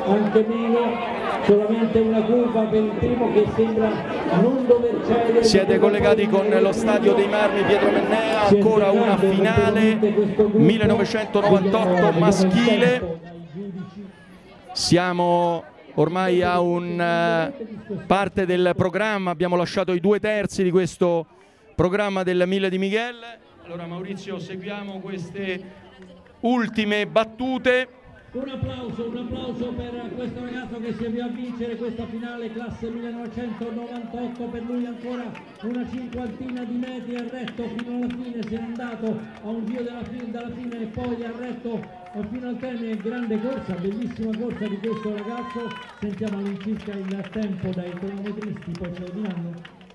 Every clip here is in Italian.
anche meno, solamente una curva per il primo che sembra non dover cedere. Siete collegati con lo Stadio dei Marmi Pietro Mennea, ancora una finale 1998 maschile. Siamo ormai a un parte del programma, abbiamo lasciato i 2/3 di questo programma del 1000 di Michele. Allora Maurizio, seguiamo queste ultime battute. Un applauso per questo ragazzo che si avvia a vincere questa finale classe 1998, per lui ancora una cinquantina di metri, ha retto fino alla fine, se n'è andato a un giro dalla fine e poi ha retto fino al termine. Grande corsa, bellissima corsa di questo ragazzo. Sentiamo all'incirca il tempo dai cronometristi, poi ce lo diranno.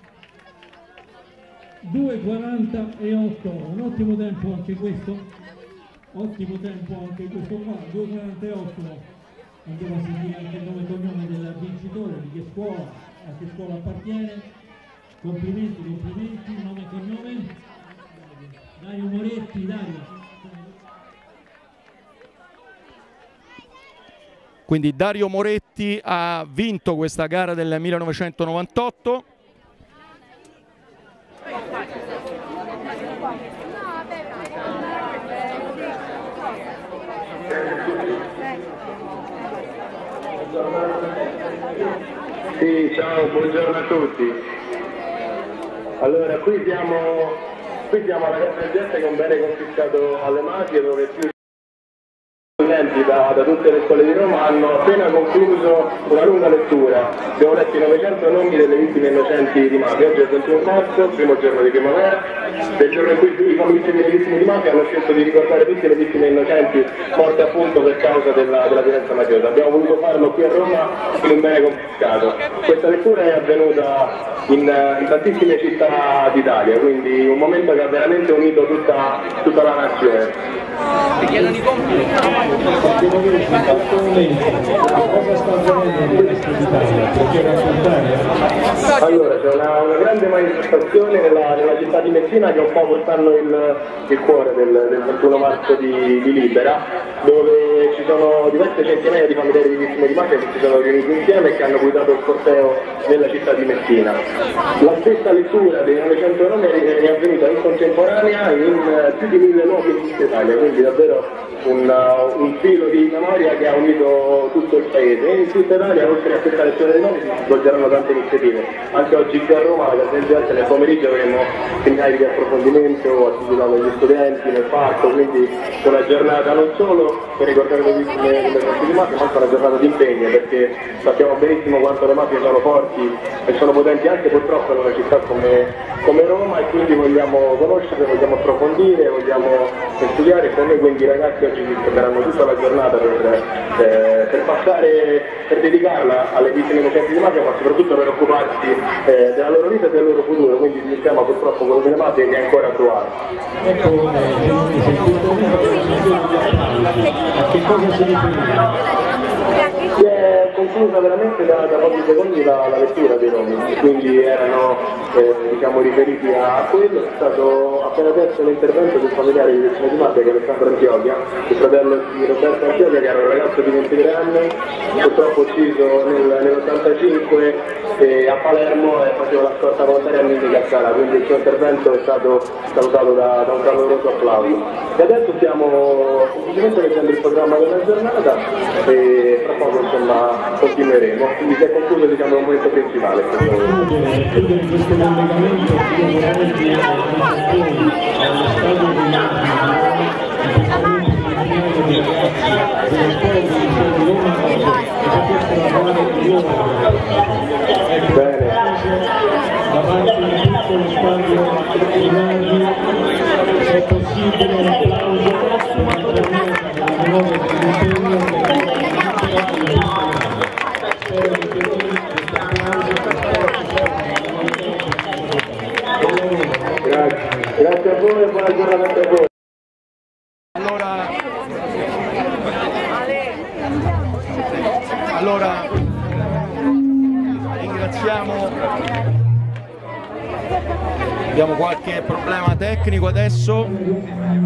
2:48, un ottimo tempo anche questo. Ottimo tempo anche questo qua, 2:48. Andiamo a sentire anche il nome e cognome del vincitore, di che scuola, a che scuola appartiene. Complimenti, nome e cognome. Dario Moretti, Dario. Quindi Dario Moretti ha vinto questa gara del 1998. Sì, ciao, buongiorno a tutti. Allora, qui siamo alla Casa Gente con bene confiscato alle mafie, dove più studenti da tutte le scuole di Roma hanno appena concluso una lunga lettura. Abbiamo letto i 900 nomi delle vittime innocenti di mafia. Oggi è il 21 marzo, primo giorno di primavera, del giorno in cui i familiari delle vittime di mafia hanno scelto di ricordare tutte le vittime innocenti morte appunto per causa della violenza mafiosa. Abbiamo voluto farlo qui a Roma in un bene confiscato. Questa lettura è avvenuta in tantissime città d'Italia, quindi un momento che ha veramente unito tutta la nazione. Cosa sta avvenendo in questa Italia? Perché raccontare? Allora, c'è una grande manifestazione nella città di Messina che è un po' quest'anno il cuore del 21 marzo di Libera, dove ci sono diverse centinaia di familiari di vittime di mafia che si sono riuniti insieme e che hanno guidato il corteo nella città di Messina. La stessa lettura dei 900 nomi è avvenuta in contemporanea in più di 1000 luoghi in tutta Italia, quindi davvero un filo di memoria che ha unito tutto il paese. E in tutta Italia, oltre a questa lezione dei nomi, si svolgeranno tante iniziative. Anche oggi qui a Roma, alla Casa Gente, nel pomeriggio avremo seminari di approfondimento, attività con gli studenti nel parco, quindi una giornata non solo per ricordare le vittime di mafia, ma anche una giornata di impegno, perché sappiamo benissimo quanto le mafie sono forti e sono potenti anche purtroppo in una città come Roma, e quindi vogliamo conoscere, vogliamo approfondire, vogliamo studiare, e con noi quindi i ragazzi oggi si spenderanno tutta la giornata per passare, per dedicarla alle vittime innocenti di mafia, ma soprattutto per occuparsi della loro vita e del loro futuro, quindi il tema purtroppo quello delle mafie che è ancora attuale. Ecco, a che cosa si riferisce? Si è conclusa veramente da pochi secondi la lettura dei nomi, quindi erano diciamo riferiti a quello. È stato appena adesso l'intervento del familiare di vittime di mafia, che è Alessandro Antiochia, il fratello di Roberto Antiochia, che era un ragazzo di 23 anni, purtroppo ucciso nell'85 a Palermo, e faceva la scorta volontaria a Mini Cassara, quindi il suo intervento è stato salutato da un caloroso applauso. E adesso stiamo semplicemente leggendo il programma della giornata e tra poco insomma continueremo, quindi si è concluso diciamo il momento principale. Chiudere questo collegamento Bene. Davanti a tutto lo stadio è possibile un applauso Grazie a voi e buona giornata a voi. Allora ringraziamo, abbiamo qualche problema tecnico adesso.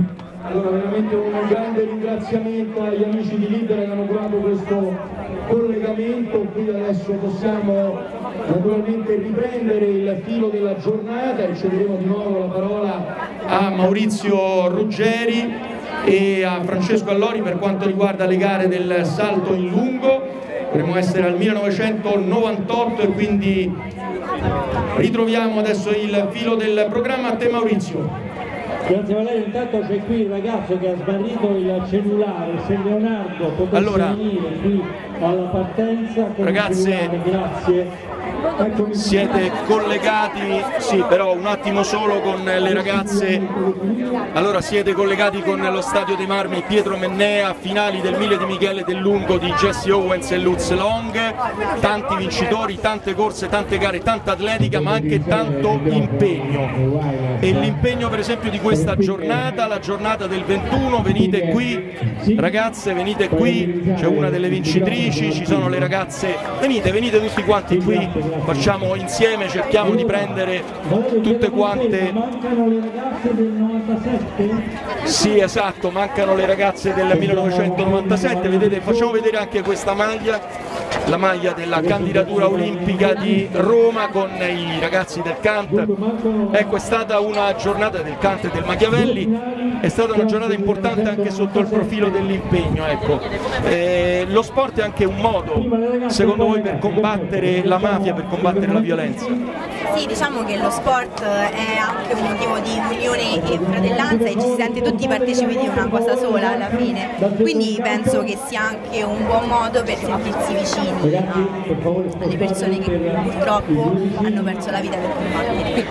Allora veramente un grande ringraziamento agli amici di Libera che hanno curato questo collegamento. Qui adesso possiamo naturalmente riprendere il filo della giornata e cederemo di nuovo la parola a Maurizio Ruggeri e a Francesco Allori per quanto riguarda le gare del salto in lungo. Dovremmo essere al 1998 e quindi ritroviamo adesso il filo del programma. A te Maurizio. Grazie Valerio, intanto c'è qui il ragazzo che ha smarrito il cellulare, se Leonardo potesse venire qui alla partenza con ragazze, il cellulare, grazie. Siete collegati, sì, però un attimo solo con le ragazze. Allora siete collegati con lo Stadio dei Marmi Pietro Mennea, finali del 1000 di Michele Del Lungo di Jesse Owens e Lutz Long, tanti vincitori, tante corse, tante gare, tanta atletica ma anche tanto impegno. E l'impegno per esempio di questa giornata, la giornata del 21, venite qui ragazze, venite qui, c'è una delle vincitrici, ci sono le ragazze, venite tutti quanti qui. Facciamo insieme, cerchiamo di prendere tutte quante. Mancano le ragazze del 97? Sì, esatto, mancano le ragazze del 1997. Vedete, facciamo vedere anche questa maglia, la maglia della candidatura olimpica di Roma con i ragazzi del Cant. Ecco, è stata una giornata del Cant e del Machiavelli, è stata una giornata importante anche sotto il profilo dell'impegno. Ecco. Lo sport è anche un modo, secondo voi, per combattere la mafia, per combattere la violenza? Sì, diciamo che lo sport è anche un motivo di unione e fratellanza e ci si sente tutti partecipi di una cosa sola alla fine, quindi penso che sia anche un buon modo per sentirsi vicini alle persone che purtroppo hanno perso la vita per combattere.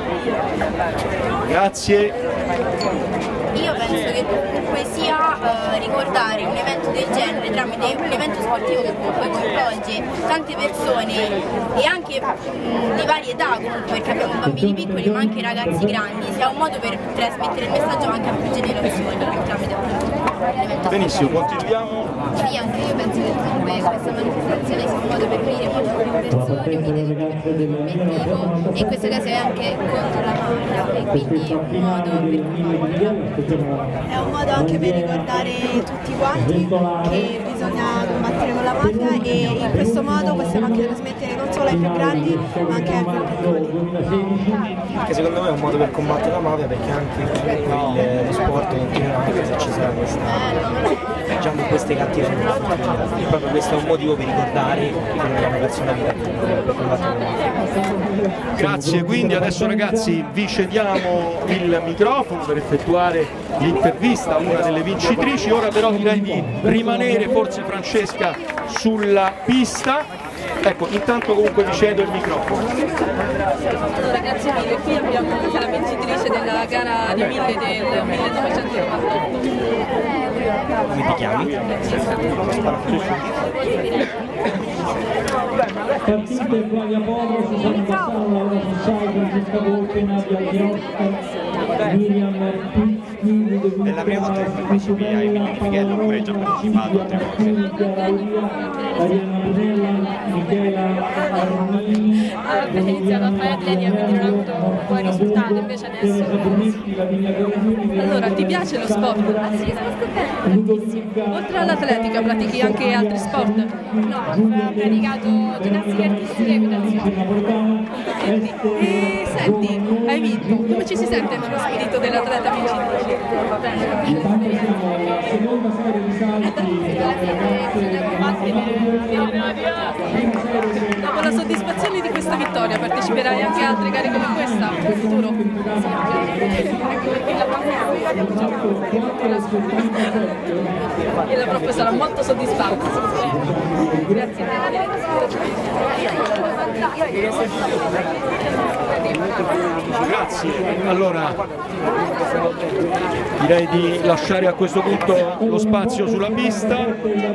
Grazie. Io penso che comunque sia ricordare un evento del genere tramite un evento sportivo che comunque coinvolge tante persone e anche di varie età comunque, perché abbiamo bambini piccoli ma anche ragazzi grandi, sia un modo per trasmettere il messaggio anche a più generazioni tramite l'evento. Benissimo, continuiamo. Sì, anche io penso che comunque questa manifestazione sia un modo per unire molte più persone, unite l'obiettivo, e in questo caso è anche contro la mafia e quindi è un modo per combatterla. È un modo anche per ricordare tutti quanti che bisogna combattere con la mafia e in questo modo possiamo anche trasmettere non solo ai più grandi ma anche ai più piccoli. Che secondo me è un modo per combattere la mafia, perché anche lo sport continua anche se ci sarà diciamo queste cattive e proprio questo è un motivo per ricordare che abbiamo perso la vita per combattere la mafia. Grazie, quindi adesso ragazzi vi cediamo il microfono per effettuare l'intervista a una delle vincitrici. Ora però direi di rimanere, forse Francesca, sulla pista. Ecco, intanto comunque vi cedo il microfono. Allora, grazie mille, qui abbiamo la vincitrice della gara di 1000 del 1998. Come ti chiami? Partite Flavia Podro, Susanna Bassano, Laura Fossai, Francesca Volpe, Nadia Chiosca, Miriam Pizzi, È la prima volta che faccio via i Miguel, oppure già partecipato. Ariana Brunella, Michela Armini. Ho iniziato a fare atletica, quindi non ho avuto buoni risultati, invece adesso. Allora, ti piace lo sport? Sì, tantissimo. Oltre all'atletica pratichi anche altri sport? No, ho praticato ginnastica artistica e equitazione. E senti, hai vinto, come ci si sente nello spirito dell'atleta vincitore? Dopo la soddisfazione di questa vittoria parteciperai anche a altre gare come questa in futuro? E la prof sarà molto soddisfatta. Grazie. Grazie. Allora direi di lasciare a questo punto lo spazio sulla pista.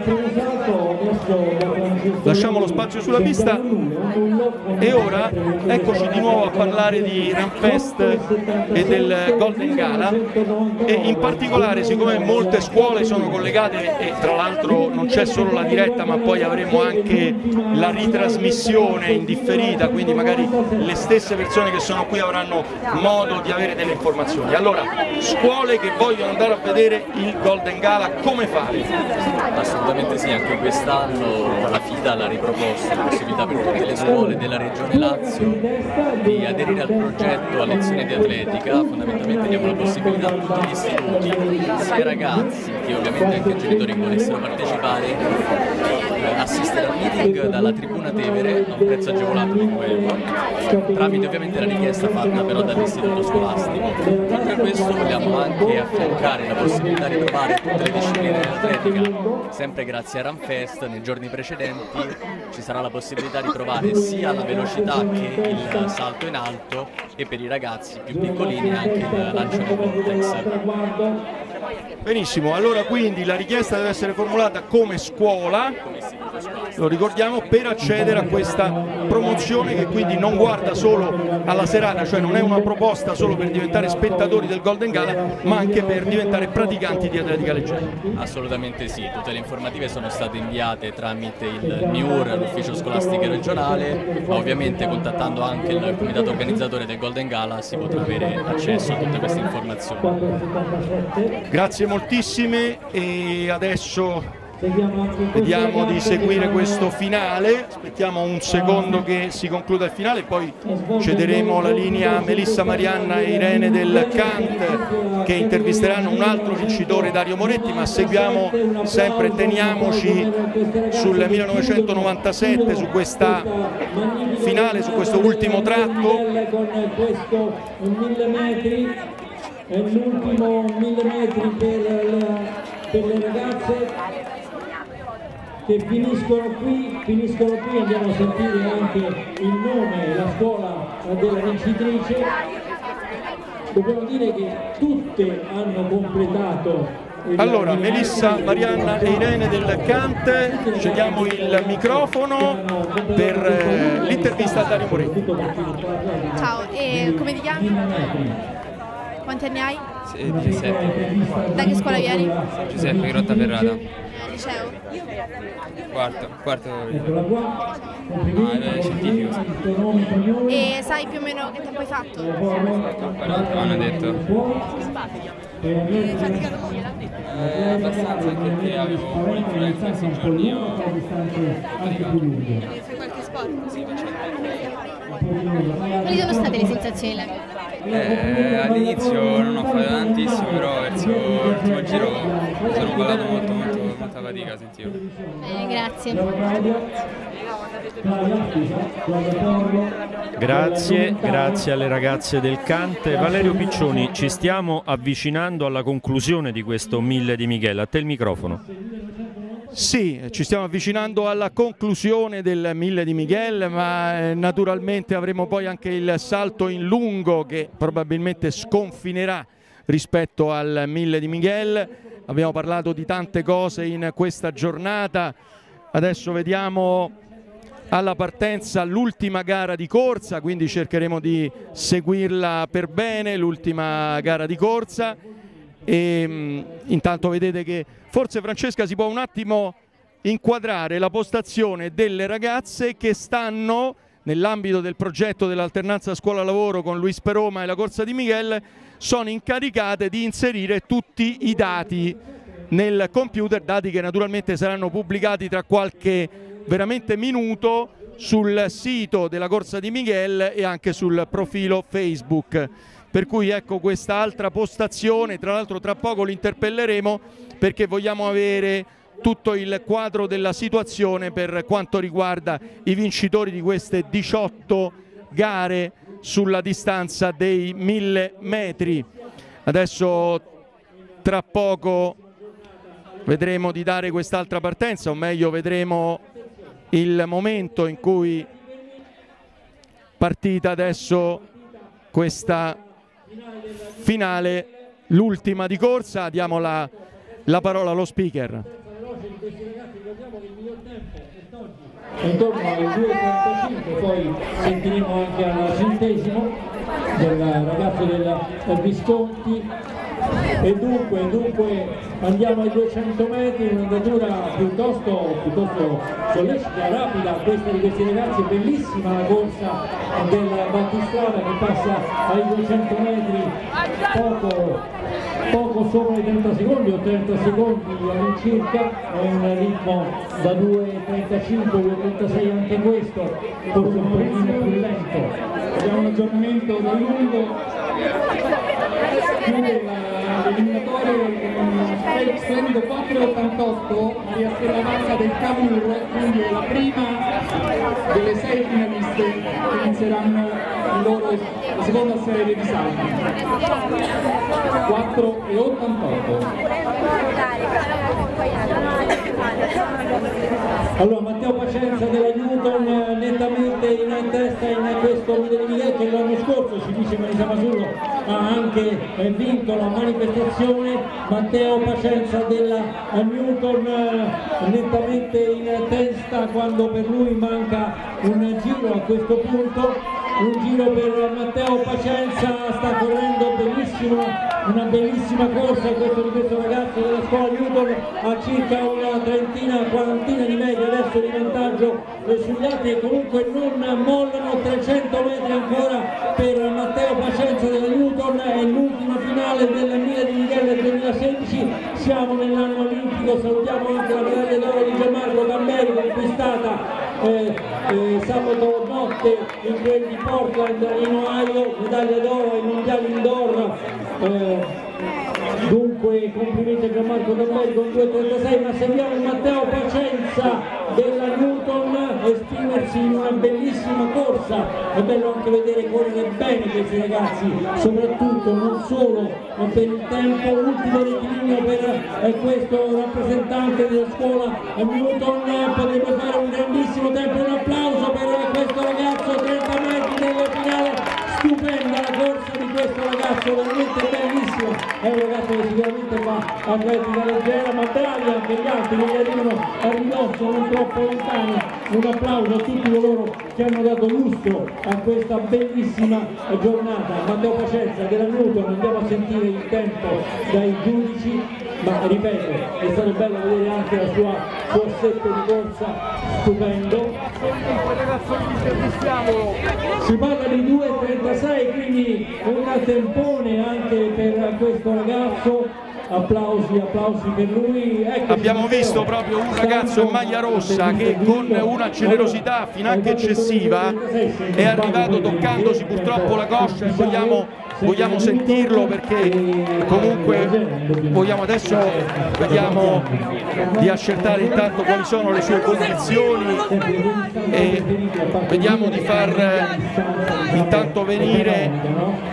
Lasciamo lo spazio sulla pista e ora eccoci di nuovo a parlare di Runfest e del Golden Gala, e in particolare, siccome molte scuole sono collegate e tra l'altro non c'è solo la diretta ma poi avremo anche la ritrasmissione in differita differita, quindi magari le stesse persone che sono qui avranno modo di avere delle informazioni. Allora, scuole che vogliono andare a vedere il Golden Gala, come fare? Assolutamente sì, anche quest'anno la FIDA l'ha riproposto la possibilità per tutte le scuole della Regione Lazio di aderire al progetto a lezione di atletica. Fondamentalmente diamo la possibilità a tutti gli istituti, sia ai ragazzi che ovviamente anche ai genitori che volessero partecipare, assistere al meeting dalla tribuna Tevere a un prezzo agevolato di €2, tramite ovviamente la richiesta fatta però dall'istituto scolastico. Oltre a questo vogliamo anche affiancare la possibilità di provare tutte le discipline dell'atletica, sempre grazie a Runfest. Nei giorni precedenti ci sarà la possibilità di provare sia la velocità che il salto in alto, e per i ragazzi più piccolini anche il lancio di vortex. Benissimo, allora quindi la richiesta deve essere formulata come scuola, lo ricordiamo, per accedere a questa promozione che quindi non guarda solo alla serata, cioè non è una proposta solo per diventare spettatori del Golden Gala, ma anche per diventare praticanti di atletica leggera. Assolutamente sì, tutte le informative sono state inviate tramite il MIUR, l'ufficio scolastico regionale, ma ovviamente contattando anche il comitato organizzatore del Golden Gala si potrà avere accesso a tutte queste informazioni. Grazie moltissime, e adesso vediamo di seguire questo finale. Aspettiamo un secondo che si concluda il finale, poi cederemo la linea a Melissa Marianna e Irene del Cant, che intervisteranno un altro vincitore, Dario Moretti, ma seguiamo sempre, teniamoci sul 1997, su questa finale, su questo ultimo tratto. Con questo 1000 metri, è l'ultimo 1000 metri per le ragazze che finiscono qui, andiamo a sentire anche il nome e la scuola della vincitrice. Dobbiamo dire che tutte hanno completato. Allora, Melissa Marianna e Irene del Cant, cediamo il microfono per l'intervista a Dario Moretti. Ciao, e come ti chiami? Quanti anni hai? 17. Da che scuola vieni? Giuseppe Grottaferrata. Liceo? Quarto. Scientifico. E sai più o meno che tempo hai fatto? Hanno detto. Faticato molto? Abbastanza, perché avevo un'influenza in questi giorni. Io Fai qualche sport? sì, faccio. Quali sono state le sensazioni della gara? All'inizio non ho fatto tantissimo, però verso l'ultimo giro sono ballato molta fatica, sentivo. Bene, grazie. Grazie alle ragazze del Cant. Valerio Piccioni, ci stiamo avvicinando alla conclusione di questo 1000 di Michele, a te il microfono. Sì, ci stiamo avvicinando alla conclusione del 1000 di Miguel, ma naturalmente avremo poi anche il salto in lungo che probabilmente sconfinerà rispetto al 1000 di Miguel. Abbiamo parlato di tante cose in questa giornata, adesso vediamo alla partenza l'ultima gara di corsa, quindi cercheremo di seguirla per bene, l'ultima gara di corsa. E intanto vedete che forse Francesca si può un attimo inquadrare la postazione delle ragazze che stanno nell'ambito del progetto dell'alternanza scuola-lavoro con Luis Peroma e la corsa di Miguel, sono incaricate di inserire tutti i dati nel computer, dati che naturalmente saranno pubblicati tra qualche veramente minuto sul sito della corsa di Miguel e anche sul profilo Facebook. Per cui ecco questa altra postazione, tra l'altro tra poco li interpelleremo perché vogliamo avere tutto il quadro della situazione per quanto riguarda i vincitori di queste 18 gare sulla distanza dei 1000 metri. Adesso tra poco vedremo di dare quest'altra partenza, o meglio vedremo il momento in cui partita adesso questa finale, l'ultima di corsa. Diamo la parola allo speaker. Intorno alle 2.35, poi sentiremo anche al 100° del ragazzo del Visconti E dunque andiamo ai 200 metri, un'andatura piuttosto sollecita, rapida questa di questi ragazzi, bellissima la corsa del battistrada che passa ai 200 metri poco sopra i 30 secondi o 30 secondi all'incirca, è un ritmo da 2.35, 2.36 anche questo, forse un pochino più lento. Abbiamo un aggiornamento da lungo, l'eliminatorio splendido 4.88, Maria Stella Vacca del Cavour, quindi è la prima delle 6 finaliste che inizieranno la seconda serie di salti. 4.88. Allora Matteo Pacenza della Newton nettamente in testa in questo Mille di Miguel, che l'anno scorso, ci dice Marisa Masullo, ha anche vinto la manifestazione. Matteo Pacenza della Newton nettamente in testa, quando per lui manca un giro a questo punto. Un giro per Matteo Pacenza, sta correndo benissimo, una bellissima corsa questo ragazzo della scuola Newton, a circa una quarantina di metri adesso di vantaggio sugli altri, e comunque non mollano. 300 metri ancora per Matteo Pacenza della Newton, è l'ultima finale del Mille di Miguel del 2016, siamo nell'anno olimpico. Salutiamo anche la medaglia d'oro di Gianmarco Gamberi, conquistata sabato notte in quel di Portland in Ohio, medaglia d'oro ai mondiali indoor. Dunque complimenti a Gianmarco Gamberi con 2.36, ma seguiamo Matteo Pacenza della Newton esprimersi in una bellissima corsa. È bello anche vedere correre bene questi ragazzi, soprattutto non solo per il tempo. Ultimo rettilineo per questo rappresentante della scuola Newton, potrebbe fare un grandissimo tempo. Un applauso per questo ragazzo, 30 metri nella finale. Stupenda la corsa di questo ragazzo, veramente bellissimo, è un ragazzo che sicuramente fa atletica leggera, ma bravi anche gli altri che gli arrivano a ridosso, non troppo lontani. Un applauso a tutti coloro che hanno dato lustro a questa bellissima giornata. Matteo Pacenza della Newton, andiamo a sentire il tempo dai giudici, ma ripeto, è stato bello vedere anche la sua assetto di corsa, stupendo. Si parla di 2.36, quindi un tempone anche per questo ragazzo. Applausi per lui. Abbiamo visto proprio un ragazzo in maglia rossa che con una generosità finanche eccessiva è arrivato toccandosi purtroppo la coscia, e vogliamo sentirlo, perché comunque adesso vediamo di accertare intanto quali sono le sue condizioni e vediamo di far intanto venire.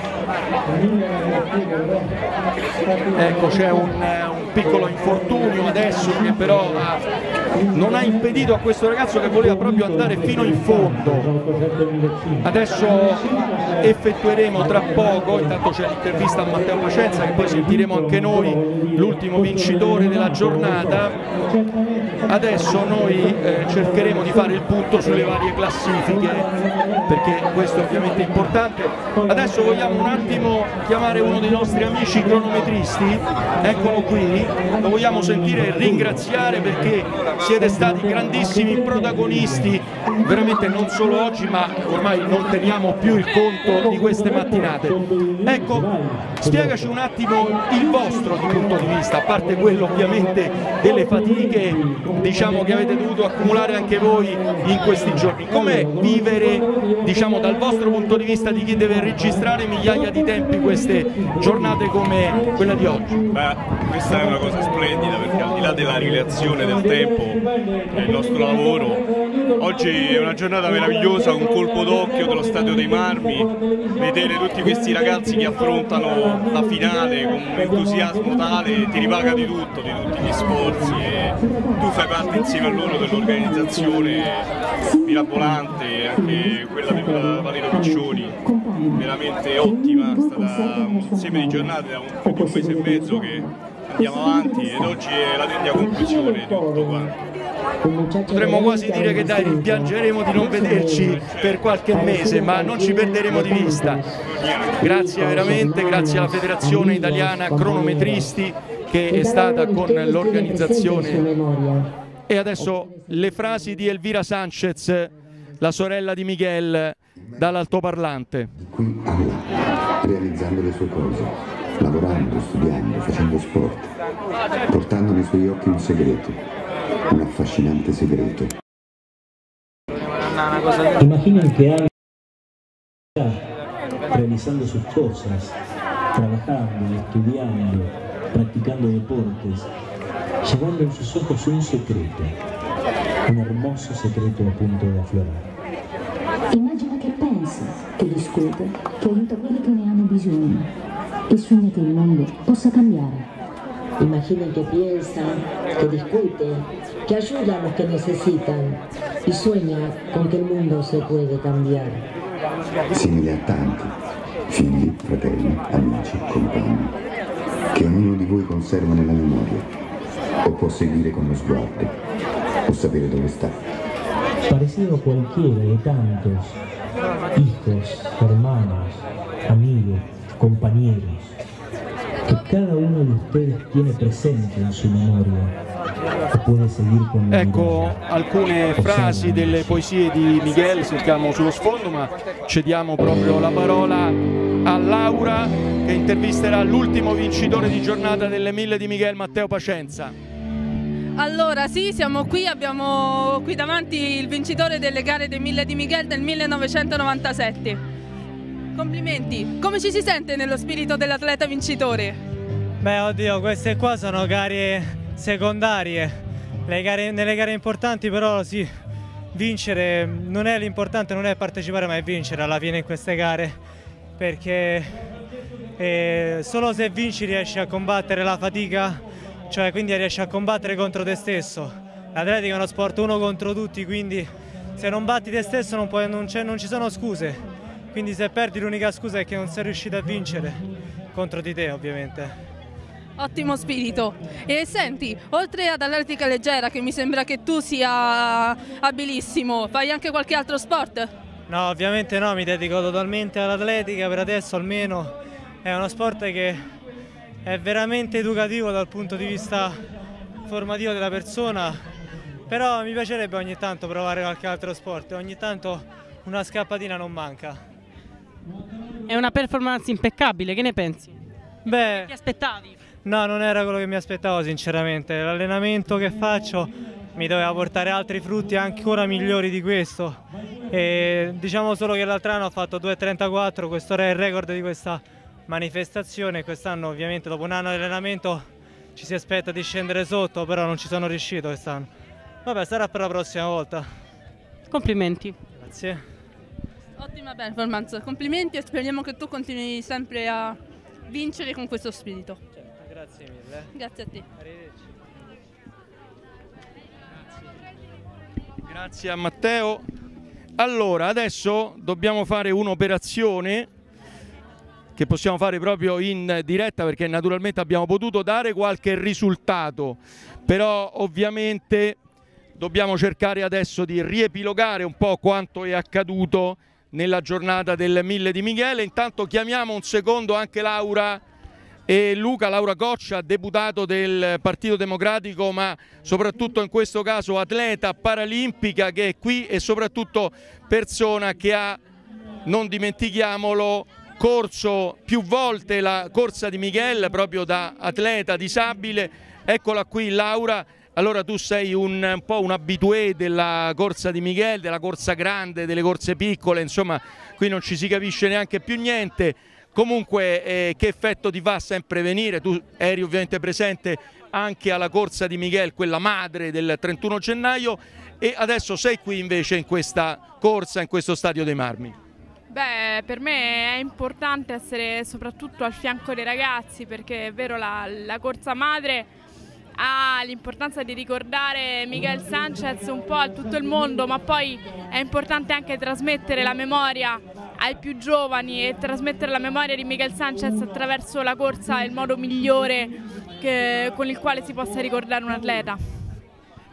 Ecco, c'è un piccolo infortunio adesso che però non ha impedito a questo ragazzo, che voleva proprio andare fino in fondo. Adesso effettueremo tra poco, intanto c'è l'intervista a Matteo Pacenza, che poi sentiremo anche noi, l'ultimo vincitore della giornata. Adesso noi cercheremo di fare il punto sulle varie classifiche, perché questo è ovviamente importante. Adesso vogliamo un attimo chiamare uno dei nostri amici cronometristi, eccolo qui, lo vogliamo sentire e ringraziare, perché siete stati grandissimi protagonisti, veramente non solo oggi, ma ormai non teniamo più il conto di queste mattinate. Ecco, spiegaci un attimo il vostro punto di vista, a parte quello ovviamente delle fatiche, diciamo, che avete dovuto accumulare anche voi in questi giorni. Com'è vivere, diciamo, dal vostro punto di vista di chi deve registrare migliaia di tempi queste giornate come quella di oggi? Beh, questa è una cosa splendida, perché al di là della rileazione del tempo è il nostro lavoro. Oggi è una giornata meravigliosa, un colpo d'occhio dello Stadio dei Marmi, vedere tutti questi ragazzi che affrontano la finale con un entusiasmo tale, ti ripaga di tutto, di tutti gli sforzi, e tu fai parte insieme a loro dell'organizzazione mirabolante, anche quella della Valerio Piccioni, veramente ottima. È stata un insieme di giornate da un mese e mezzo che andiamo avanti, ed oggi è la degna conclusione di tutto quanto. Potremmo quasi dire che dai, rimpiangeremo di non vederci per qualche mese, ma non ci perderemo di vista. Grazie veramente, grazie alla Federazione Italiana Cronometristi che è stata con l'organizzazione. E adesso le frasi di Elvira Sanchez, la sorella di Miguel, dall'altoparlante. Qui a là, realizzando le sue cose, lavorando, studiando, facendo sport, portando nei suoi occhi un segreto, un affascinante segreto. Imaginen que Ávila realizando sus cosas, trabajando, estudiando, practicando deportes, llevando en sus ojos un secreto, un hermoso secreto a punto de aflorar. Immagina che pensa, che discute, che aiuta quelli che ne hanno bisogno, che sogna che il mondo possa cambiare. Imaginen que piensa, que discute, que ayuda a los que necesitan y sueña con que el mundo se puede cambiar. Simile a tanti, figli, fratelli, amici, compagni, che ognuno di voi conserva nella memoria, o può seguire con lo sguardo, o sapere dove sta. Parecido a cualquiera de tantos hijos, hermanos, amigos, compañeros, que cada uno de ustedes tiene presente en su memoria. Ecco alcune frasi delle poesie di Miguel, sentiamo sullo sfondo, ma cediamo proprio la parola a Laura che intervisterà l'ultimo vincitore di giornata delle 1000 di Miguel, Matteo Pacenza. Allora sì, siamo qui, abbiamo qui davanti il vincitore delle gare dei 1000 di Miguel del 1997. Complimenti, come ci si sente nello spirito dell'atleta vincitore? Beh, oddio, queste qua sono gare secondarie, nelle gare importanti però sì, vincere non è l'importante, non è partecipare ma è vincere alla fine in queste gare, perché solo se vinci riesci a combattere la fatica, cioè quindi riesci a combattere contro te stesso. L'atletica è uno sport uno contro tutti, quindi se non batti te stesso non ci sono scuse, quindi se perdi l'unica scusa è che non sei riuscito a vincere contro di te ovviamente. Ottimo spirito. E senti, oltre ad atletica leggera, che mi sembra che tu sia abilissimo, fai anche qualche altro sport? No, ovviamente no, mi dedico totalmente all'atletica per adesso almeno. È uno sport che è veramente educativo dal punto di vista formativo della persona, però mi piacerebbe ogni tanto provare qualche altro sport, ogni tanto una scappatina non manca. È una performance impeccabile, che ne pensi? Beh, ti aspettavi? No, non era quello che mi aspettavo sinceramente. L'allenamento che faccio mi doveva portare altri frutti ancora migliori di questo. E diciamo solo che l'altro anno ho fatto 2.34, questo era il record di questa manifestazione. Quest'anno ovviamente dopo un anno di allenamento ci si aspetta di scendere sotto, però non ci sono riuscito quest'anno. Vabbè, sarà per la prossima volta. Complimenti. Grazie. Ottima performance, complimenti e speriamo che tu continui sempre a vincere con questo spirito. Grazie mille. Grazie a te. Arrivederci. Grazie a Matteo. Allora, adesso dobbiamo fare un'operazione che possiamo fare proprio in diretta perché naturalmente abbiamo potuto dare qualche risultato, però ovviamente dobbiamo cercare adesso di riepilogare un po' quanto è accaduto nella giornata del 1000 di Miguel. Intanto chiamiamo un secondo anche Laura e Luca. Laura Goccia, deputato del Partito Democratico, ma soprattutto in questo caso atleta paralimpica, che è qui e soprattutto persona che ha, non dimentichiamolo, corso più volte la corsa di Miguel proprio da atleta disabile. Eccola qui Laura. Allora tu sei un po' un habitué della corsa di Miguel, della corsa grande, delle corse piccole, insomma qui non ci si capisce neanche più niente. Comunque che effetto ti fa sempre venire? Tu eri ovviamente presente anche alla corsa di Miguel, quella madre del 31 gennaio, e adesso sei qui invece in questa corsa, in questo Stadio dei Marmi. Beh, per me è importante essere soprattutto al fianco dei ragazzi, perché è vero la corsa madre ha l'importanza di ricordare Miguel Sanchez un po' a tutto il mondo, ma poi è importante anche trasmettere la memoria ai più giovani, e trasmettere la memoria di Miguel Sanchez attraverso la corsa è il modo migliore con il quale si possa ricordare un atleta.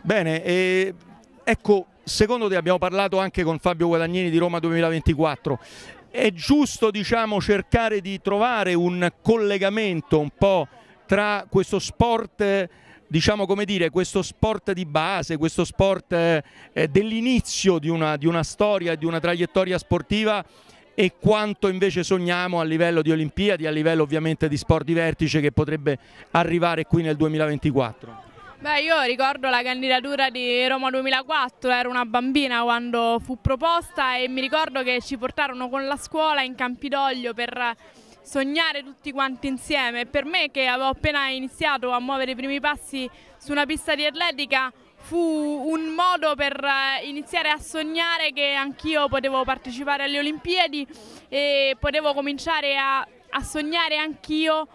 Bene, ecco, secondo te, abbiamo parlato anche con Fabio Guadagnini di Roma 2024, è giusto, diciamo, cercare di trovare un collegamento un po' tra questo sport, diciamo, come dire, questo sport di base, questo sport dell'inizio di una storia, di una traiettoria sportiva, e quanto invece sogniamo a livello di Olimpiadi, a livello ovviamente di sport di vertice che potrebbe arrivare qui nel 2024? Beh, io ricordo la candidatura di Roma 2004, ero una bambina quando fu proposta e mi ricordo che ci portarono con la scuola in Campidoglio per sognare tutti quanti insieme. Per me, che avevo appena iniziato a muovere i primi passi su una pista di atletica, fu un modo per iniziare a sognare che anch'io potevo partecipare alle Olimpiadi e potevo cominciare a sognare anch'io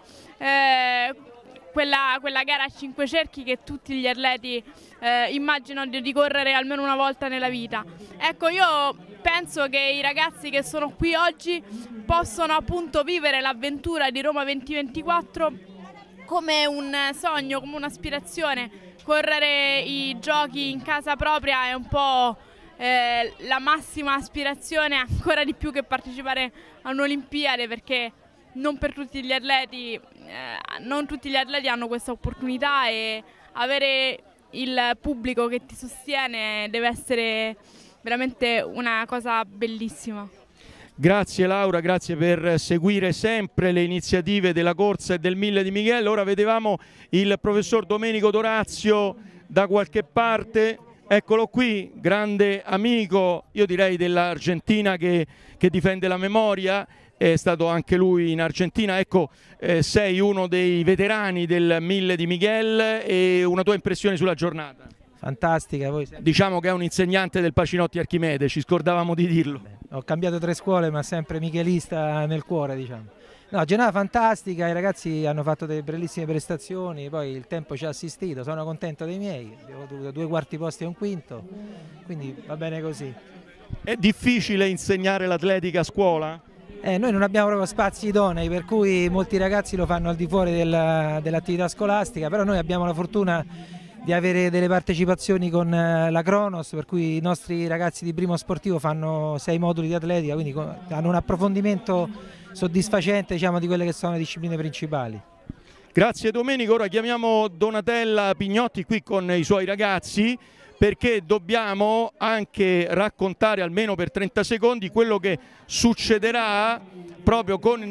quella gara a 5 cerchi che tutti gli atleti immaginano di correre almeno una volta nella vita. Ecco, io penso che i ragazzi che sono qui oggi possono appunto vivere l'avventura di Roma 2024 come un sogno, come un'aspirazione. Correre i giochi in casa propria è un po' la massima aspirazione, ancora di più che partecipare a un'Olimpiade, perché non tutti gli atleti hanno questa opportunità, e avere il pubblico che ti sostiene deve essere veramente una cosa bellissima. Grazie Laura, grazie per seguire sempre le iniziative della corsa e del 1000 di Miguel. Ora vedevamo il professor Domenico Dorazio da qualche parte, eccolo qui, grande amico, io direi dell'Argentina che difende la memoria, è stato anche lui in Argentina. Ecco, sei uno dei veterani del 1000 di Miguel, e una tua impressione sulla giornata? Fantastica. Diciamo che è un insegnante del Pacinotti Archimede, ci scordavamo di dirlo. Ho cambiato 3 scuole, ma sempre michelista nel cuore, diciamo. No, giornata fantastica, i ragazzi hanno fatto delle bellissime prestazioni, poi il tempo ci ha assistito, sono contento dei miei, ho avuto 2 quarti posti e un quinto, quindi va bene così. È difficile insegnare l'atletica a scuola? Noi non abbiamo proprio spazi idonei, per cui molti ragazzi lo fanno al di fuori dell'attività scolastica, però noi abbiamo la fortuna di avere delle partecipazioni con la Kronos, per cui i nostri ragazzi di primo sportivo fanno 6 moduli di atletica, quindi hanno un approfondimento soddisfacente, diciamo, di quelle che sono le discipline principali. Grazie Domenico, ora chiamiamo Donatella Pignotti qui con i suoi ragazzi, perché dobbiamo anche raccontare almeno per 30 secondi quello che succederà proprio con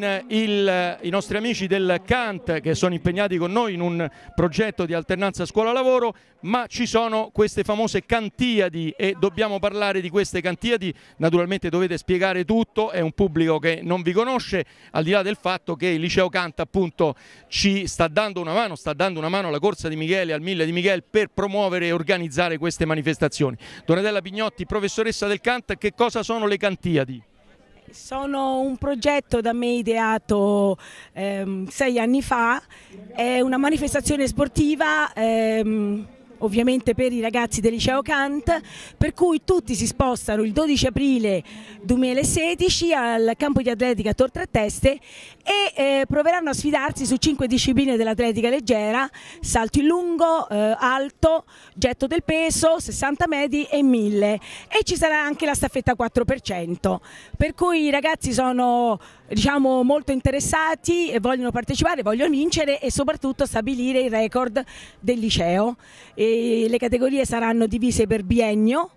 i nostri amici del CANT, che sono impegnati con noi in un progetto di alternanza scuola-lavoro, ma ci sono queste famose Cantiadi e dobbiamo parlare di queste Cantiadi. Naturalmente dovete spiegare tutto, è un pubblico che non vi conosce, al di là del fatto che il Liceo CANT appunto ci sta dando una mano alla corsa di Michele, al 1000 di Miguel, per promuovere e organizzare queste manifestazioni. Donatella Pignotti, professoressa del CANT, che cosa sono le Cantiadi? Sono un progetto da me ideato 6 anni fa, è una manifestazione sportiva ovviamente per i ragazzi del Liceo Kant, per cui tutti si spostano il 12 aprile 2016 al campo di atletica Tor Tre Teste e proveranno a sfidarsi su 5 discipline dell'atletica leggera: salto in lungo, alto, getto del peso, 60 metri e 1000, e ci sarà anche la staffetta 4%, per cui i ragazzi sono, diciamo, molto interessati e vogliono partecipare, vogliono vincere e soprattutto stabilire il record del liceo. E le categorie saranno divise per biennio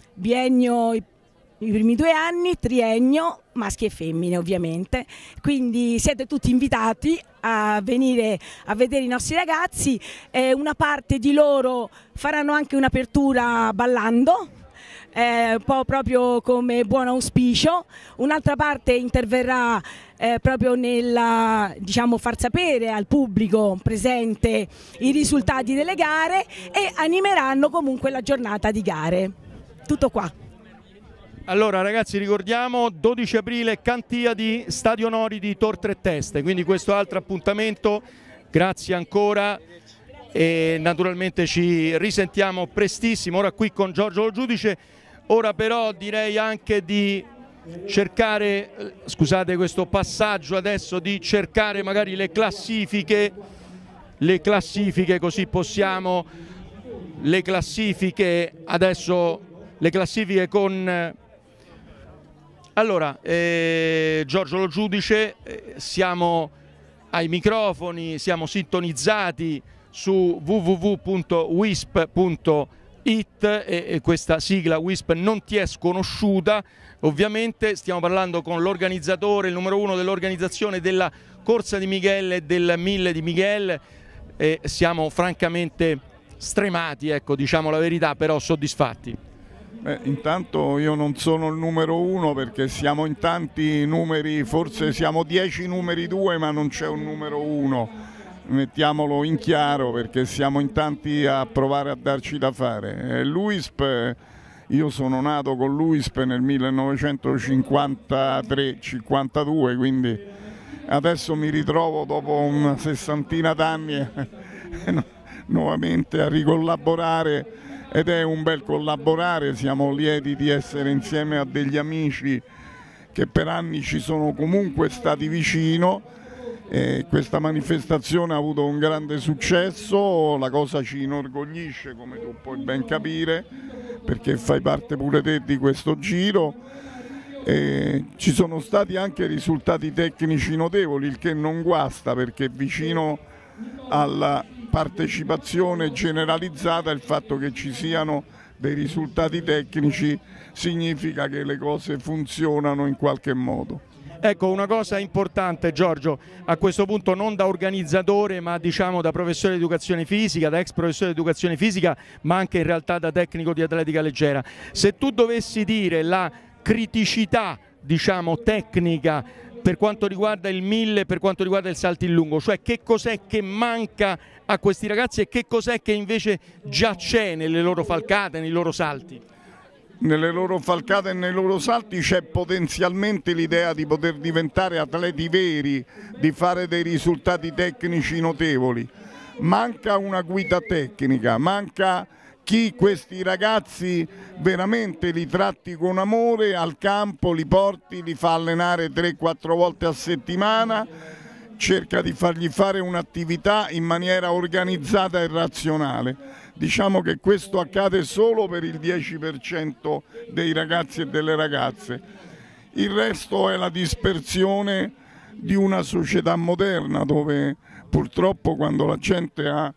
i primi 2 anni, triennio, maschi e femmine ovviamente, quindi siete tutti invitati a venire a vedere i nostri ragazzi. Una parte di loro faranno anche un'apertura ballando, un po' proprio come buon auspicio, un'altra parte interverrà proprio nel, diciamo, far sapere al pubblico presente i risultati delle gare e animeranno comunque la giornata di gare. Tutto qua. Allora ragazzi, ricordiamo 12 aprile Cantiadi, Stadio Nori di Tor Tre Teste, quindi questo altro appuntamento. Grazie ancora e naturalmente ci risentiamo prestissimo. Ora qui con Giorgio Lo Giudice. Ora però direi anche di cercare, scusate questo passaggio adesso, di cercare magari le classifiche, così possiamo le classifiche, adesso le classifiche con... Allora, Giorgio Lo Giudice, siamo ai microfoni, siamo sintonizzati su www.wisp.it e questa sigla WISP non ti è sconosciuta. Ovviamente stiamo parlando con l'organizzatore, il numero 1 dell'organizzazione della Corsa di Miguel e del 1000 di Miguel, e siamo francamente stremati, ecco, diciamo la verità, però soddisfatti. Intanto io non sono il numero 1 perché siamo in tanti numeri, forse siamo 10 numeri 2 ma non c'è un numero 1, mettiamolo in chiaro perché siamo in tanti a provare a darci da fare. L'UISP, io sono nato con l'UISP nel 1953-52, quindi adesso mi ritrovo dopo una sessantina d'anni nuovamente a ricollaborare. Ed è un bel collaborare, siamo lieti di essere insieme a degli amici che per anni ci sono comunque stati vicino. Questa manifestazione ha avuto un grande successo, la cosa ci inorgoglisce come tu puoi ben capire, perché fai parte pure te di questo giro. Ci sono stati anche risultati tecnici notevoli, il che non guasta perché vicino alla partecipazione generalizzata il fatto che ci siano dei risultati tecnici significa che le cose funzionano in qualche modo. Ecco, una cosa importante, Giorgio, a questo punto non da organizzatore ma diciamo da professore di educazione fisica, da ex professore di educazione fisica, ma anche in realtà da tecnico di atletica leggera. Se tu dovessi dire la criticità, diciamo, tecnica per quanto riguarda il 1000, per quanto riguarda il salto in lungo, cioè che cos'è che manca a questi ragazzi e che cos'è che invece già c'è nelle loro falcate, nei loro salti? Nelle loro falcate e nei loro salti c'è potenzialmente l'idea di poter diventare atleti veri, di fare dei risultati tecnici notevoli. Manca una guida tecnica, manca chi questi ragazzi veramente li tratti con amore al campo, li porti, li fa allenare 3-4 volte a settimana, cerca di fargli fare un'attività in maniera organizzata e razionale. Diciamo che questo accade solo per il 10% dei ragazzi e delle ragazze. Il resto è la dispersione di una società moderna dove purtroppo quando la gente ha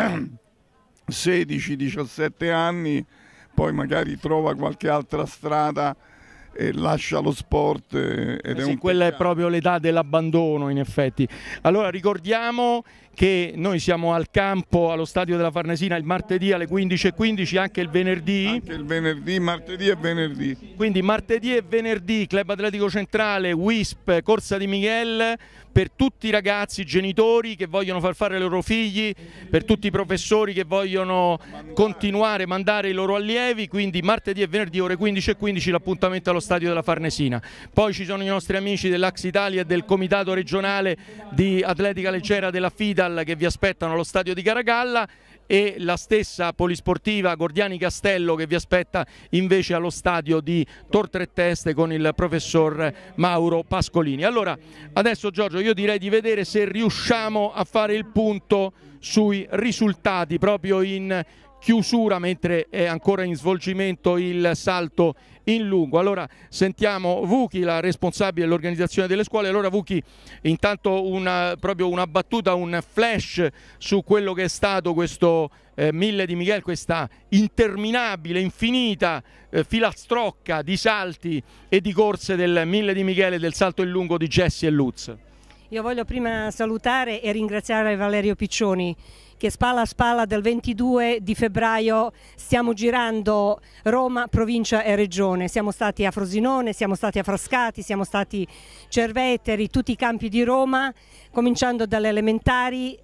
16-17 anni poi magari trova qualche altra strada e lascia lo sport ed è un quella è proprio l'età dell'abbandono in effetti. Allora ricordiamo che noi siamo al campo allo stadio della Farnesina il martedì alle 15:15, anche il venerdì. Anche il venerdì, martedì e venerdì. Quindi martedì e venerdì Club Atletico Centrale, WISP, Corsa di Miguel, per tutti i ragazzi, genitori che vogliono far fare i loro figli, per tutti i professori che vogliono continuare a mandare i loro allievi, quindi martedì e venerdì ore 15:15 l'appuntamento allo stadio della Farnesina. Poi ci sono i nostri amici dell'Ax Italia e del Comitato Regionale di Atletica Leggera della FIDAL che vi aspettano allo stadio di Caracalla e la stessa polisportiva Gordiani Castello che vi aspetta invece allo stadio di Tor Tre Teste con il professor Mauro Pascolini. Allora adesso Giorgio io direi di vedere se riusciamo a fare il punto sui risultati proprio in chiusura mentre è ancora in svolgimento il salto in lungo. Allora sentiamo Vuki, la responsabile dell'organizzazione delle scuole. Allora Vuki, intanto proprio una battuta, un flash su quello che è stato questo 1000 di Miguel, questa interminabile, infinita filastrocca di salti e di corse del 1000 di Miguel e del salto in lungo di Jesse e Lutz. Io voglio prima salutare e ringraziare Valerio Piccioni che spalla a spalla del 22 di febbraio stiamo girando Roma, provincia e regione. Siamo stati a Frosinone, siamo stati a Frascati, siamo stati Cerveteri, tutti i campi di Roma, cominciando dalle elementari,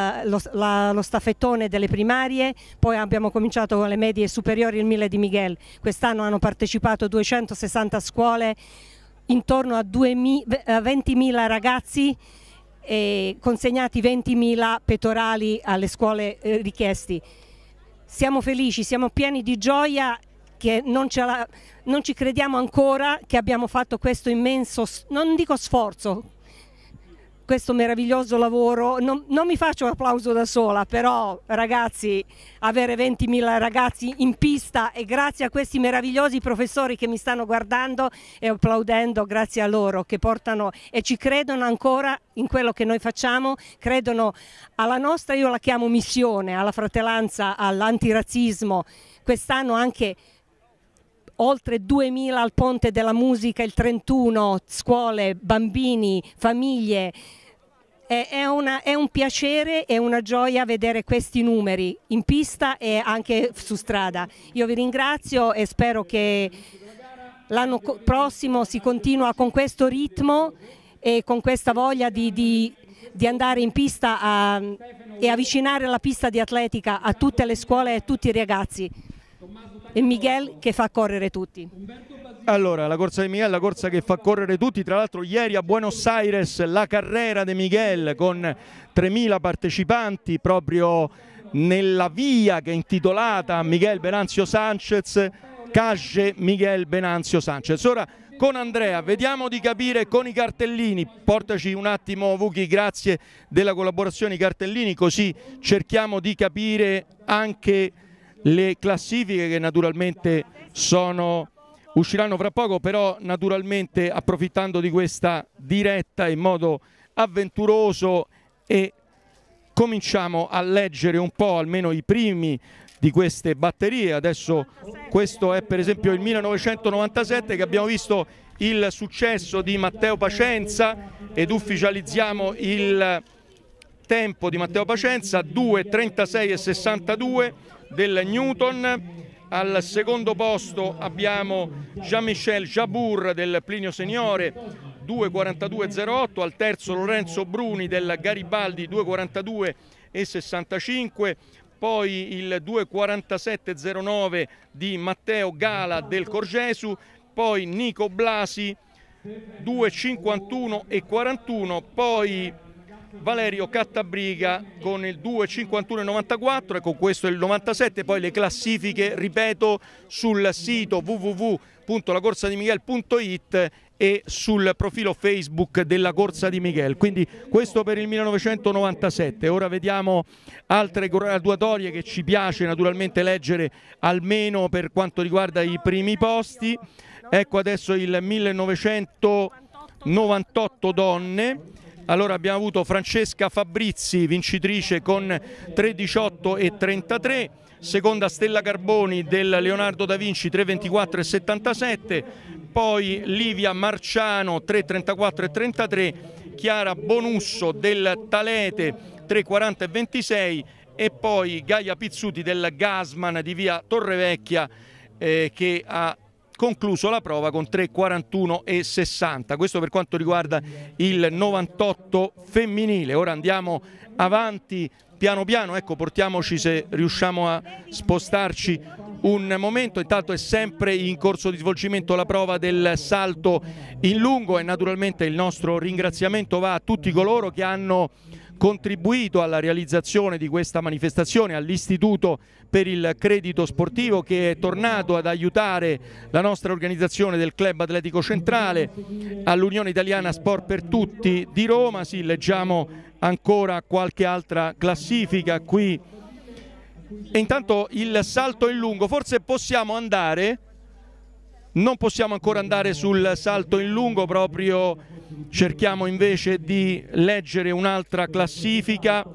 lo staffettone delle primarie, poi abbiamo cominciato con le medie superiori il 1000 di Miguel. Quest'anno hanno partecipato 260 scuole, intorno a 20.000 ragazzi e consegnati 20.000 pettorali alle scuole richiesti. Siamo felici, siamo pieni di gioia che non ci crediamo ancora che abbiamo fatto questo immenso, non dico sforzo, questo meraviglioso lavoro. Non mi faccio applauso da sola, però ragazzi, avere 20.000 ragazzi in pista, e grazie a questi meravigliosi professori che mi stanno guardando e applaudendo, grazie a loro che portano e ci credono ancora in quello che noi facciamo, credono alla nostra, io la chiamo missione, alla fratellanza, all'antirazzismo. Quest'anno anche oltre 2.000 al Ponte della Musica, il 31, scuole, bambini, famiglie. È un piacere e una gioia vedere questi numeri in pista e anche su strada. Io vi ringrazio e spero che l'anno prossimo si continua con questo ritmo e con questa voglia di andare in pista e avvicinare la pista di atletica a tutte le scuole e a tutti i ragazzi. E Miguel che fa correre tutti. Allora, la corsa di Miguel, la corsa che fa correre tutti. Tra l'altro ieri a Buenos Aires la carrera di Miguel con 3.000 partecipanti proprio nella via che è intitolata Miguel Venancio Sanchez, Calle Miguel Venancio Sanchez. Ora con Andrea vediamo di capire con i cartellini, portaci un attimo Vuki, grazie della collaborazione, i cartellini, così cerchiamo di capire anche le classifiche che naturalmente usciranno fra poco, però naturalmente approfittando di questa diretta in modo avventuroso, e cominciamo a leggere un po' almeno i primi di queste batterie. Adesso questo è per esempio il 1997, che abbiamo visto il successo di Matteo Pacenza, ed ufficializziamo il tempo di Matteo Pacenza, 2:36,62 del Newton. Al secondo posto abbiamo Jean-Michel Jabour del Plinio Seniore, 2:42,08. Al terzo Lorenzo Bruni del Garibaldi, 2:42,65. Poi il 2:47,09 di Matteo Gala del Corgesu. Poi Nico Blasi, 2:51,41. Poi Valerio Cattabriga con il 2:51,94, e con questo il 97. Poi le classifiche, ripeto, sul sito www.lacorsadimiguel.it e sul profilo Facebook della Corsa di Miguel. Quindi questo per il 1997. Ora vediamo altre graduatorie che ci piace naturalmente leggere, almeno per quanto riguarda i primi posti. Ecco adesso il 1998 donne. Allora abbiamo avuto Francesca Fabrizi, vincitrice con 3:18,33, seconda Stella Carboni del Leonardo da Vinci, 3:24,77, poi Livia Marciano, 3:34,33, Chiara Bonusso del Talete, 3:40,26, e poi Gaia Pizzuti del Gasman di via Torrevecchia, che ha concluso la prova con 3:41,60. Questo per quanto riguarda il 98 femminile. Ora andiamo avanti piano piano, ecco, portiamoci, se riusciamo a spostarci un momento. Intanto è sempre in corso di svolgimento la prova del salto in lungo, e naturalmente il nostro ringraziamento va a tutti coloro che hanno contribuito alla realizzazione di questa manifestazione, all'Istituto per il Credito Sportivo, che è tornato ad aiutare la nostra organizzazione del Club Atletico Centrale, all'Unione Italiana Sport per Tutti di Roma. Sì, leggiamo ancora qualche altra classifica qui. E intanto il salto in lungo, forse possiamo andare, non possiamo ancora andare sul salto in lungo, proprio cerchiamo invece di leggere un'altra classifica.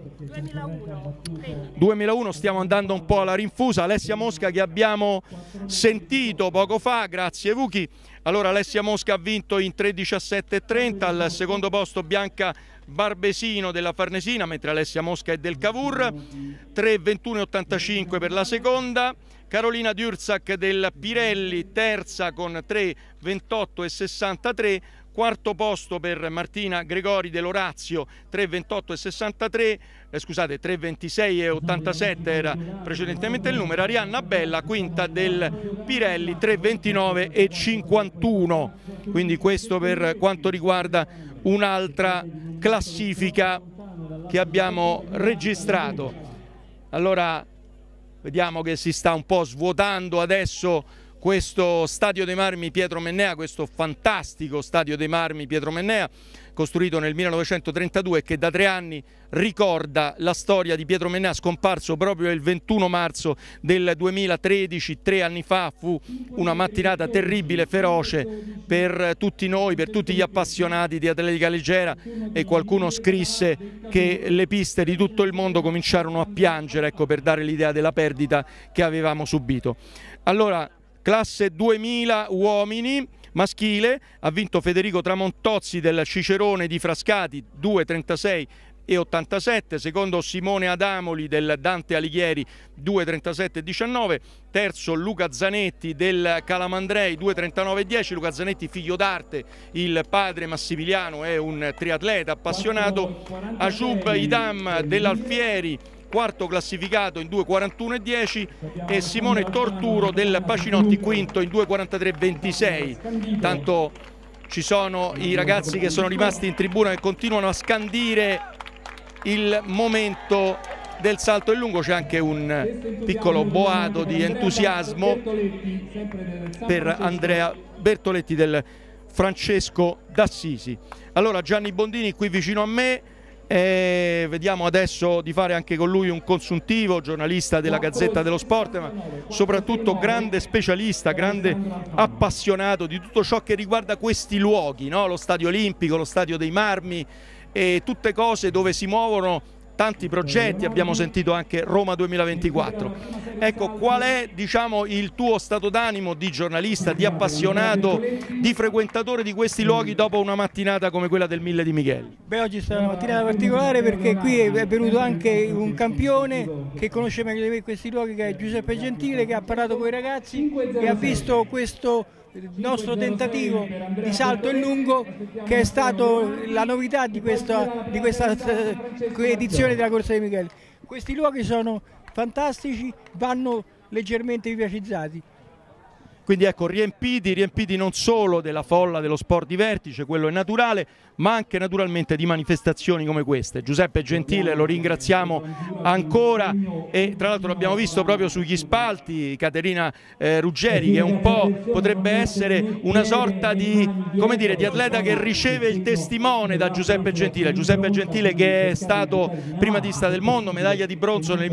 2001, stiamo andando un po' alla rinfusa. Alessia Mosca, che abbiamo sentito poco fa, grazie Vuki. Allora Alessia Mosca ha vinto in 3:17,30, al secondo posto Bianca Barbesino della Farnesina, mentre Alessia Mosca è del Cavour, 3:21,85 per la seconda. Carolina Dürzac del Pirelli, terza con 3:28,63. Quarto posto per Martina Gregori dell'Orazio, 3:28,63, scusate, 3:26,87 era precedentemente il numero. Arianna Bella, quinta del Pirelli, 3:29,51. Quindi questo per quanto riguarda un'altra classifica che abbiamo registrato. Allora vediamo che si sta un po' svuotando adesso questo Stadio dei Marmi Pietro Mennea, questo fantastico Stadio dei Marmi Pietro Mennea, costruito nel 1932 e che da 3 anni ricorda la storia di Pietro Mennea, scomparso proprio il 21 marzo del 2013. 3 anni fa fu una mattinata terribile, feroce per tutti noi, per tutti gli appassionati di atletica leggera, e qualcuno scrisse che le piste di tutto il mondo cominciarono a piangere, ecco, per dare l'idea della perdita che avevamo subito. Allora, classe 2000 uomini maschile, ha vinto Federico Tramontozzi del Cicerone di Frascati, 2,36 e 87, secondo Simone Adamoli del Dante Alighieri, 2,37 e 19, terzo Luca Zanetti del Calamandrei, 2,39 e 10, Luca Zanetti figlio d'arte, il padre Massimiliano è un triatleta appassionato, Ajub Idam dell'Alfieri, quarto classificato in 2,41 e 10, e Simone Torturo del Pacinotti quinto in 2,43 e 26. Tanto ci sono i ragazzi che sono rimasti in tribuna che continuano a scandire il momento del salto in lungo. C'è anche un piccolo boato di entusiasmo per Andrea Bertoletti del Francesco d'Assisi. Allora, Gianni Bondini qui vicino a me. Vediamo adesso di fare anche con lui un consuntivo, giornalista della Gazzetta dello Sport, ma soprattutto grande specialista, grande appassionato di tutto ciò che riguarda questi luoghi, no? Lo Stadio Olimpico, lo Stadio dei Marmi e tutte cose dove si muovono tanti progetti. Abbiamo sentito anche Roma 2024. Ecco, qual è, diciamo, il tuo stato d'animo di giornalista, di appassionato, di frequentatore di questi luoghi dopo una mattinata come quella del 1000 di Michele? Beh, oggi è stata una mattinata particolare perché qui è venuto anche un campione che conosce meglio di me questi luoghi, che è Giuseppe Gentile, che ha parlato con i ragazzi e ha visto questo nostro tentativo di salto in lungo, che è stato la novità di questa edizione della Corsa di Michele. Questi luoghi sono fantastici, vanno leggermente vivacizzati. Quindi ecco, riempiti non solo della folla dello sport di vertice, quello è naturale, ma anche naturalmente di manifestazioni come queste. Giuseppe Gentile lo ringraziamo ancora, e tra l'altro l'abbiamo visto proprio sugli spalti, Caterina Ruggeri, che un po' potrebbe essere una sorta di, come dire, di atleta che riceve il testimone da Giuseppe Gentile. Giuseppe Gentile che è stato primatista del mondo, medaglia di bronzo nel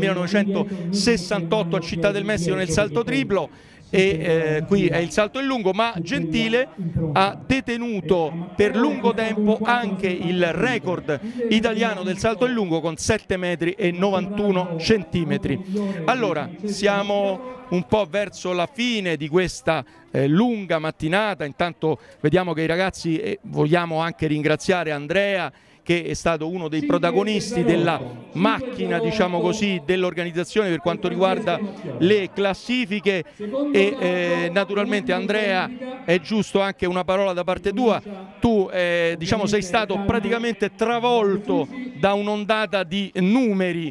1968 a Città del Messico nel salto triplo, e qui è il salto in lungo, ma Gentile ha detenuto per lungo tempo anche il record italiano del salto in lungo con 7 metri e 91 centimetri. Allora, siamo un po' verso la fine di questa lunga mattinata. Intanto vediamo che i ragazzi, vogliamo anche ringraziare Andrea, che è stato uno dei protagonisti della macchina, diciamo così, dell'organizzazione per quanto riguarda le classifiche, e naturalmente Andrea, è giusto anche una parola da parte tua. Tu diciamo sei stato praticamente travolto da un'ondata di numeri,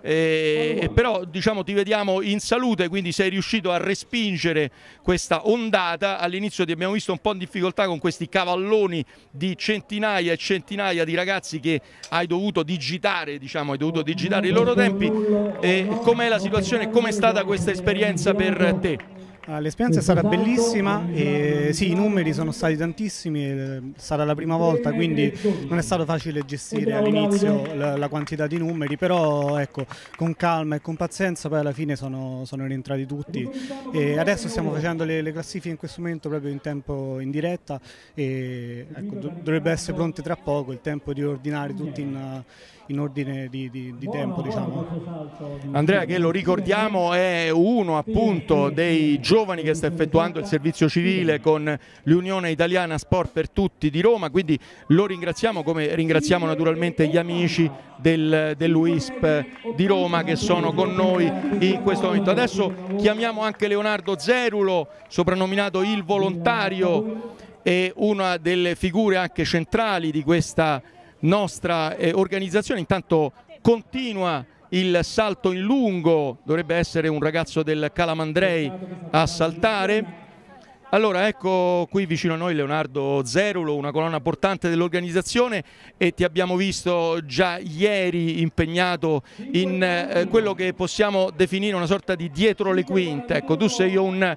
però diciamo ti vediamo in salute, quindi sei riuscito a respingere questa ondata. All'inizio ti abbiamo visto un po' in difficoltà con questi cavalloni di centinaia e centinaia di ragazzi che hai dovuto digitare, diciamo, hai dovuto digitare i loro tempi. Com'è la situazione? Com'è stata questa esperienza per te? L'esperienza è stata bellissima e sì, i numeri sono stati tantissimi, è stata la prima volta, quindi non è stato facile gestire all'inizio la quantità di numeri, però ecco, con calma e con pazienza poi alla fine sono rientrati tutti, e adesso stiamo facendo le classifiche in questo momento proprio in tempo in diretta, e ecco, dovrebbe essere pronte tra poco, il tempo di ordinare tutti in ordine di tempo, diciamo. Andrea, che lo ricordiamo è uno appunto dei giovani che sta effettuando il servizio civile con l'Unione Italiana Sport per Tutti di Roma, quindi lo ringraziamo, come ringraziamo naturalmente gli amici dell'UISP di Roma che sono con noi in questo momento. Adesso chiamiamo anche Leonardo Zerulo, soprannominato il volontario, e una delle figure anche centrali di questa nostra organizzazione. Intanto continua il salto in lungo, dovrebbe essere un ragazzo del Calamandrei a saltare. Allora, ecco qui vicino a noi Leonardo Zerulo, una colonna portante dell'organizzazione, e ti abbiamo visto già ieri impegnato in quello che possiamo definire una sorta di dietro le quinte. Ecco, tu sei un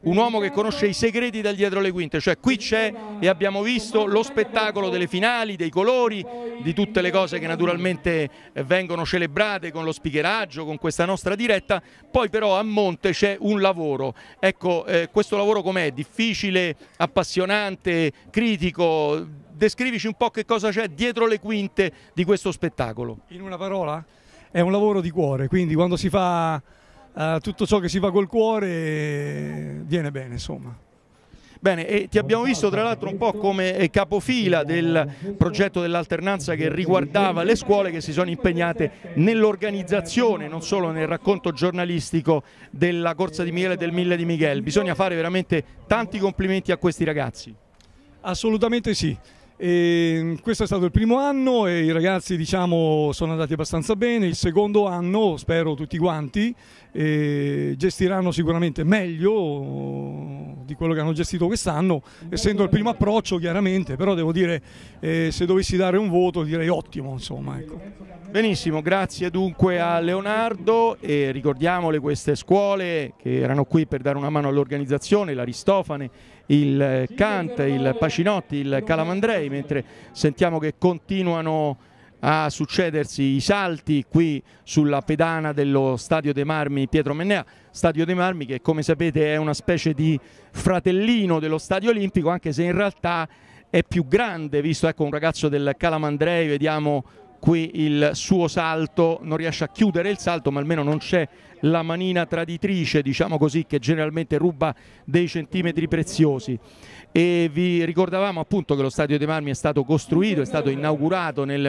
un uomo che conosce i segreti dal dietro le quinte, cioè qui c'è e abbiamo visto lo spettacolo delle finali, dei colori, di tutte le cose che naturalmente vengono celebrate con lo speakeraggio, con questa nostra diretta, poi però a monte c'è un lavoro. Ecco, questo lavoro com'è? Difficile, appassionante, critico? Descrivici un po' che cosa c'è dietro le quinte di questo spettacolo. In una parola? È un lavoro di cuore, quindi quando si fa tutto ciò che si fa col cuore viene bene, insomma. Bene, e ti abbiamo visto tra l'altro un po' come capofila del progetto dell'alternanza che riguardava le scuole che si sono impegnate nell'organizzazione, non solo nel racconto giornalistico della Corsa di Miguel e del 1000 di Miguel. Bisogna fare veramente tanti complimenti a questi ragazzi. Assolutamente sì. Questo è stato il primo anno e i ragazzi, diciamo, sono andati abbastanza bene. Il secondo anno, spero tutti quanti, gestiranno sicuramente meglio di quello che hanno gestito quest'anno, essendo il primo approccio chiaramente, però devo dire, se dovessi dare un voto direi ottimo, insomma, ecco. Benissimo, grazie dunque a Leonardo e ricordiamole queste scuole che erano qui per dare una mano all'organizzazione, l'Aristofane, il Kant, il Pacinotti, il Calamandrei, mentre sentiamo che continuano a succedersi i salti qui sulla pedana dello Stadio dei Marmi Pietro Mennea, Stadio dei Marmi che come sapete è una specie di fratellino dello Stadio Olimpico, anche se in realtà è più grande, visto ecco un ragazzo del Calamandrei, vediamo qui il suo salto, non riesce a chiudere il salto ma almeno non c'è la manina traditrice, diciamo così, che generalmente ruba dei centimetri preziosi. E vi ricordavamo appunto che lo Stadio dei Marmi è stato costruito, è stato inaugurato nel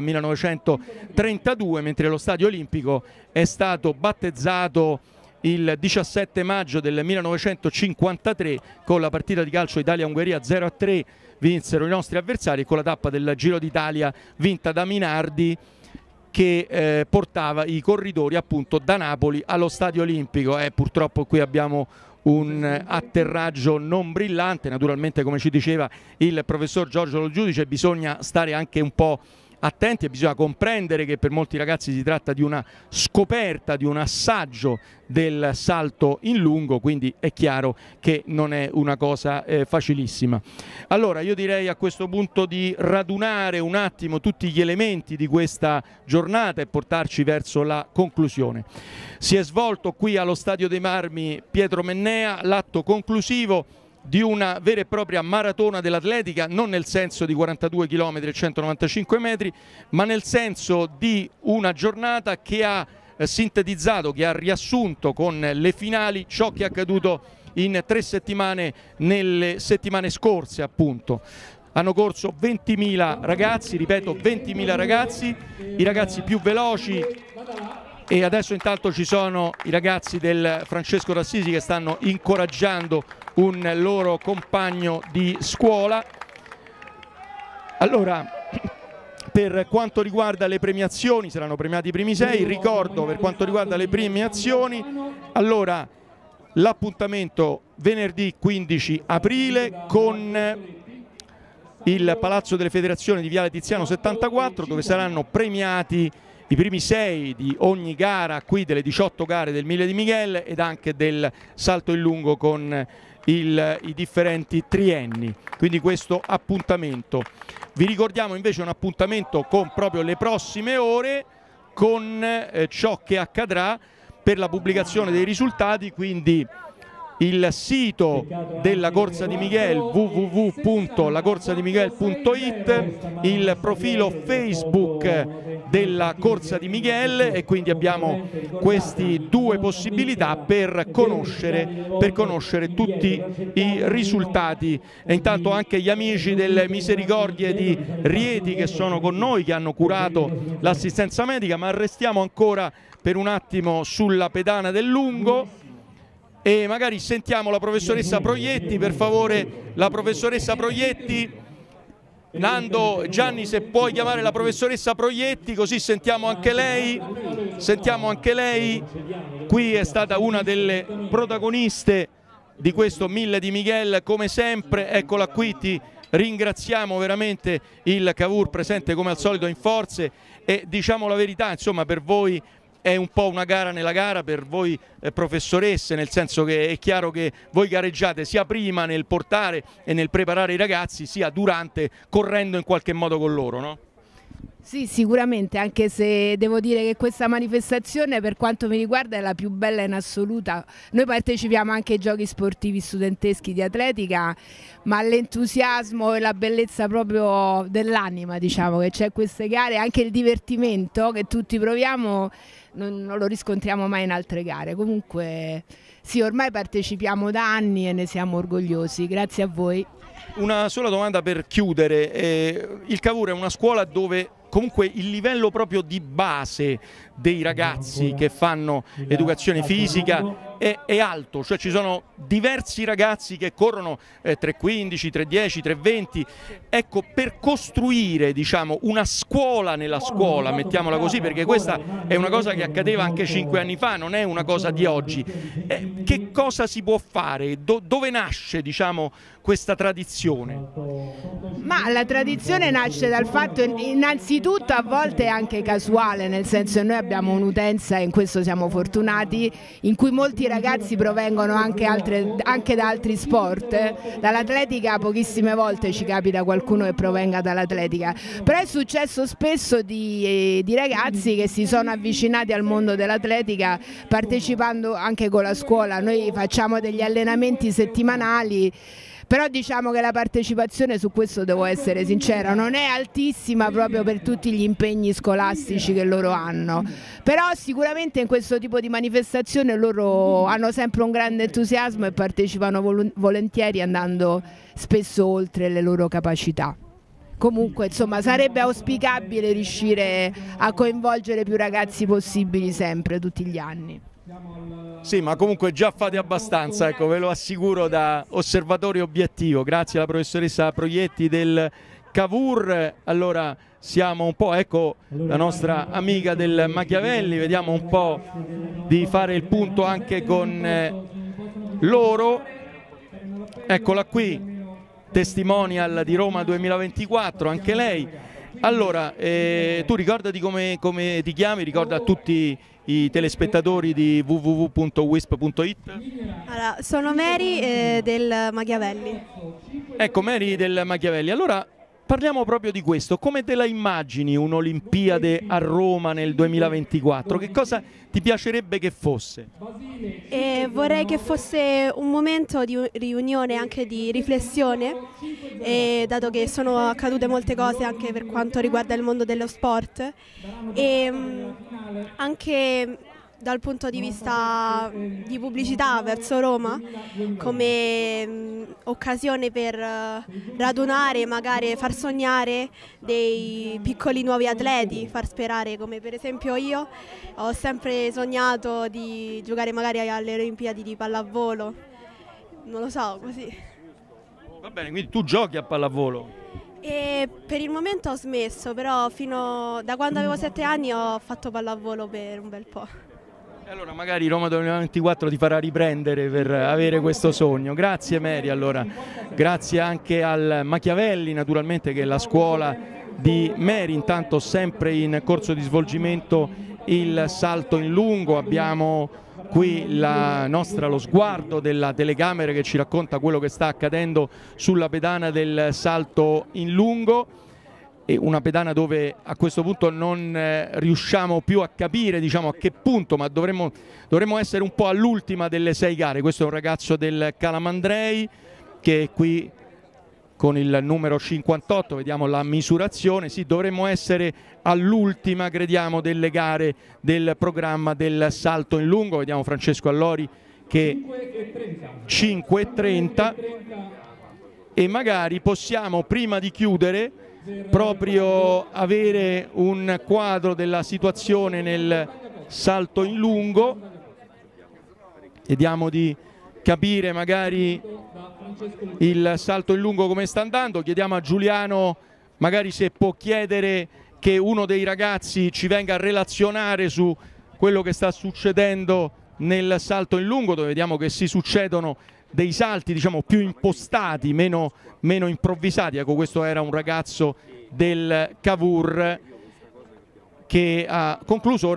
1932, mentre lo Stadio Olimpico è stato battezzato il 17 maggio del 1953 con la partita di calcio Italia-Ungheria 0-3, vinsero i nostri avversari con la tappa del Giro d'Italia vinta da Minardi, che portava i corridori appunto da Napoli allo Stadio Olimpico. Purtroppo qui abbiamo un atterraggio non brillante, naturalmente come ci diceva il professor Giorgio Lo Giudice bisogna stare anche un po' attenti e bisogna comprendere che per molti ragazzi si tratta di una scoperta, di un assaggio del salto in lungo, quindi è chiaro che non è una cosa facilissima. Allora io direi a questo punto di radunare un attimo tutti gli elementi di questa giornata e portarci verso la conclusione. Si è svolto qui allo Stadio dei Marmi Pietro Mennea l'atto conclusivo di una vera e propria maratona dell'atletica, non nel senso di 42 km e 195 metri, ma nel senso di una giornata che ha sintetizzato, che ha riassunto con le finali ciò che è accaduto in 3 settimane, nelle settimane scorse appunto. Hanno corso 20.000 ragazzi, ripeto 20.000 ragazzi, i ragazzi più veloci. E adesso intanto ci sono i ragazzi del Francesco d'Assisi che stanno incoraggiando un loro compagno di scuola. Allora, per quanto riguarda le premiazioni, saranno premiati i primi 6, ricordo per quanto riguarda le premiazioni, allora l'appuntamento venerdì 15 aprile con il Palazzo delle Federazioni di Viale Tiziano 74, dove saranno premiati i primi 6 di ogni gara qui delle 18 gare del 1000 di Miguel ed anche del salto in lungo con i differenti trienni, quindi questo appuntamento. Vi ricordiamo invece un appuntamento con proprio le prossime ore, con ciò che accadrà per la pubblicazione dei risultati, quindi il sito della Corsa di Miguel www.lacorsadimiguel.it, il profilo Facebook della Corsa di Miguel e quindi abbiamo queste due possibilità per conoscere tutti i risultati. E intanto anche gli amici delle Misericordie di Rieti che sono con noi, che hanno curato l'assistenza medica, ma restiamo ancora per un attimo sulla pedana del lungo e magari sentiamo la professoressa Proietti, per favore, la professoressa Proietti. Nando, Gianni, se puoi chiamare la professoressa Proietti così sentiamo anche lei. Qui è stata una delle protagoniste di questo 1000 di Miguel, come sempre, eccola qui, ti ringraziamo veramente, il Cavour presente come al solito in forze e diciamo la verità, insomma per voi è un po' una gara nella gara per voi professoresse, nel senso che è chiaro che voi gareggiate sia prima nel portare e nel preparare i ragazzi, sia durante, correndo in qualche modo con loro, no? Sì, sicuramente, anche se devo dire che questa manifestazione per quanto mi riguarda è la più bella in assoluta. Noi partecipiamo anche ai giochi sportivi studenteschi di atletica, ma l'entusiasmo e la bellezza proprio dell'anima, diciamo, che c'è queste gare, anche il divertimento che tutti proviamo non lo riscontriamo mai in altre gare. Comunque sì, ormai partecipiamo da anni e ne siamo orgogliosi, grazie a voi. Una sola domanda per chiudere, il Cavour è una scuola dove comunque il livello proprio di base dei ragazzi che fanno educazione fisica è alto, cioè ci sono diversi ragazzi che corrono 3.15, 3.10, 3.20. Ecco, per costruire, diciamo, una scuola nella scuola, mettiamola così, perché questa è una cosa che accadeva anche 5 anni fa, non è una cosa di oggi. Che cosa si può fare? Dove nasce, diciamo, questa tradizione? Ma la tradizione nasce dal fatto, innanzitutto a volte è anche casuale, nel senso che noi abbiamo un'utenza, e in questo siamo fortunati, in cui molti ragazzi provengono anche da altri sport. Dall'atletica pochissime volte ci capita qualcuno che provenga dall'atletica, però è successo spesso di ragazzi che si sono avvicinati al mondo dell'atletica partecipando anche con la scuola. Noi facciamo degli allenamenti settimanali, però diciamo che la partecipazione, su questo devo essere sincera, non è altissima proprio per tutti gli impegni scolastici che loro hanno, però sicuramente in questo tipo di manifestazione loro hanno sempre un grande entusiasmo e partecipano volentieri, andando spesso oltre le loro capacità. Comunque, insomma, sarebbe auspicabile riuscire a coinvolgere più ragazzi possibili sempre, tutti gli anni. Sì, ma comunque già fate abbastanza, ecco, ve lo assicuro da osservatore obiettivo. Grazie alla professoressa Proietti del Cavour. Allora siamo un po', ecco, la nostra amica del Machiavelli, vediamo un po' di fare il punto anche con loro. Eccola qui, testimonial di Roma 2024, anche lei. Allora, tu ricordati come ti chiami, ricorda a tutti i telespettatori di www.wisp.it. Allora, sono Mary del Machiavelli. Ecco, Mary del Machiavelli. Allora, parliamo proprio di questo. Come te la immagini un'Olimpiade a Roma nel 2024? Che cosa ti piacerebbe che fosse? Vorrei che fosse un momento di riunione, anche di riflessione, dato che sono accadute molte cose anche per quanto riguarda il mondo dello sport, e anche dal punto di vista di pubblicità verso Roma, come occasione per radunare, magari far sognare dei piccoli nuovi atleti, far sperare, come per esempio io ho sempre sognato di giocare magari alle Olimpiadi di pallavolo, non lo so, così. Va bene, quindi tu giochi a pallavolo? E per il momento ho smesso, però da quando avevo 7 anni ho fatto pallavolo per un bel po'. Allora magari Roma 2024 ti farà riprendere per avere questo sogno. Grazie Mary, allora grazie anche al Machiavelli naturalmente, che è la scuola di Mary. Intanto sempre in corso di svolgimento il salto in lungo, abbiamo qui lo sguardo della telecamera che ci racconta quello che sta accadendo sulla pedana del salto in lungo. E una pedana dove a questo punto non riusciamo più a capire, diciamo, a che punto, ma dovremmo essere un po' all'ultima delle 6 gare. Questo è un ragazzo del Calamandrei che è qui con il numero 58, vediamo la misurazione. Sì, dovremmo essere all'ultima, crediamo, delle gare del programma del salto in lungo. Vediamo Francesco Allori che 5:30, e magari possiamo, prima di chiudere, proprio avere un quadro della situazione nel salto in lungo. Vediamo di capire magari il salto in lungo come sta andando. Chiediamo a Giuliano magari se può chiedere che uno dei ragazzi ci venga a relazionare su quello che sta succedendo nel salto in lungo, dove vediamo che si succedono dei salti, diciamo, più impostati, meno improvvisati. Ecco, questo era un ragazzo del Cavour che ha concluso. Ora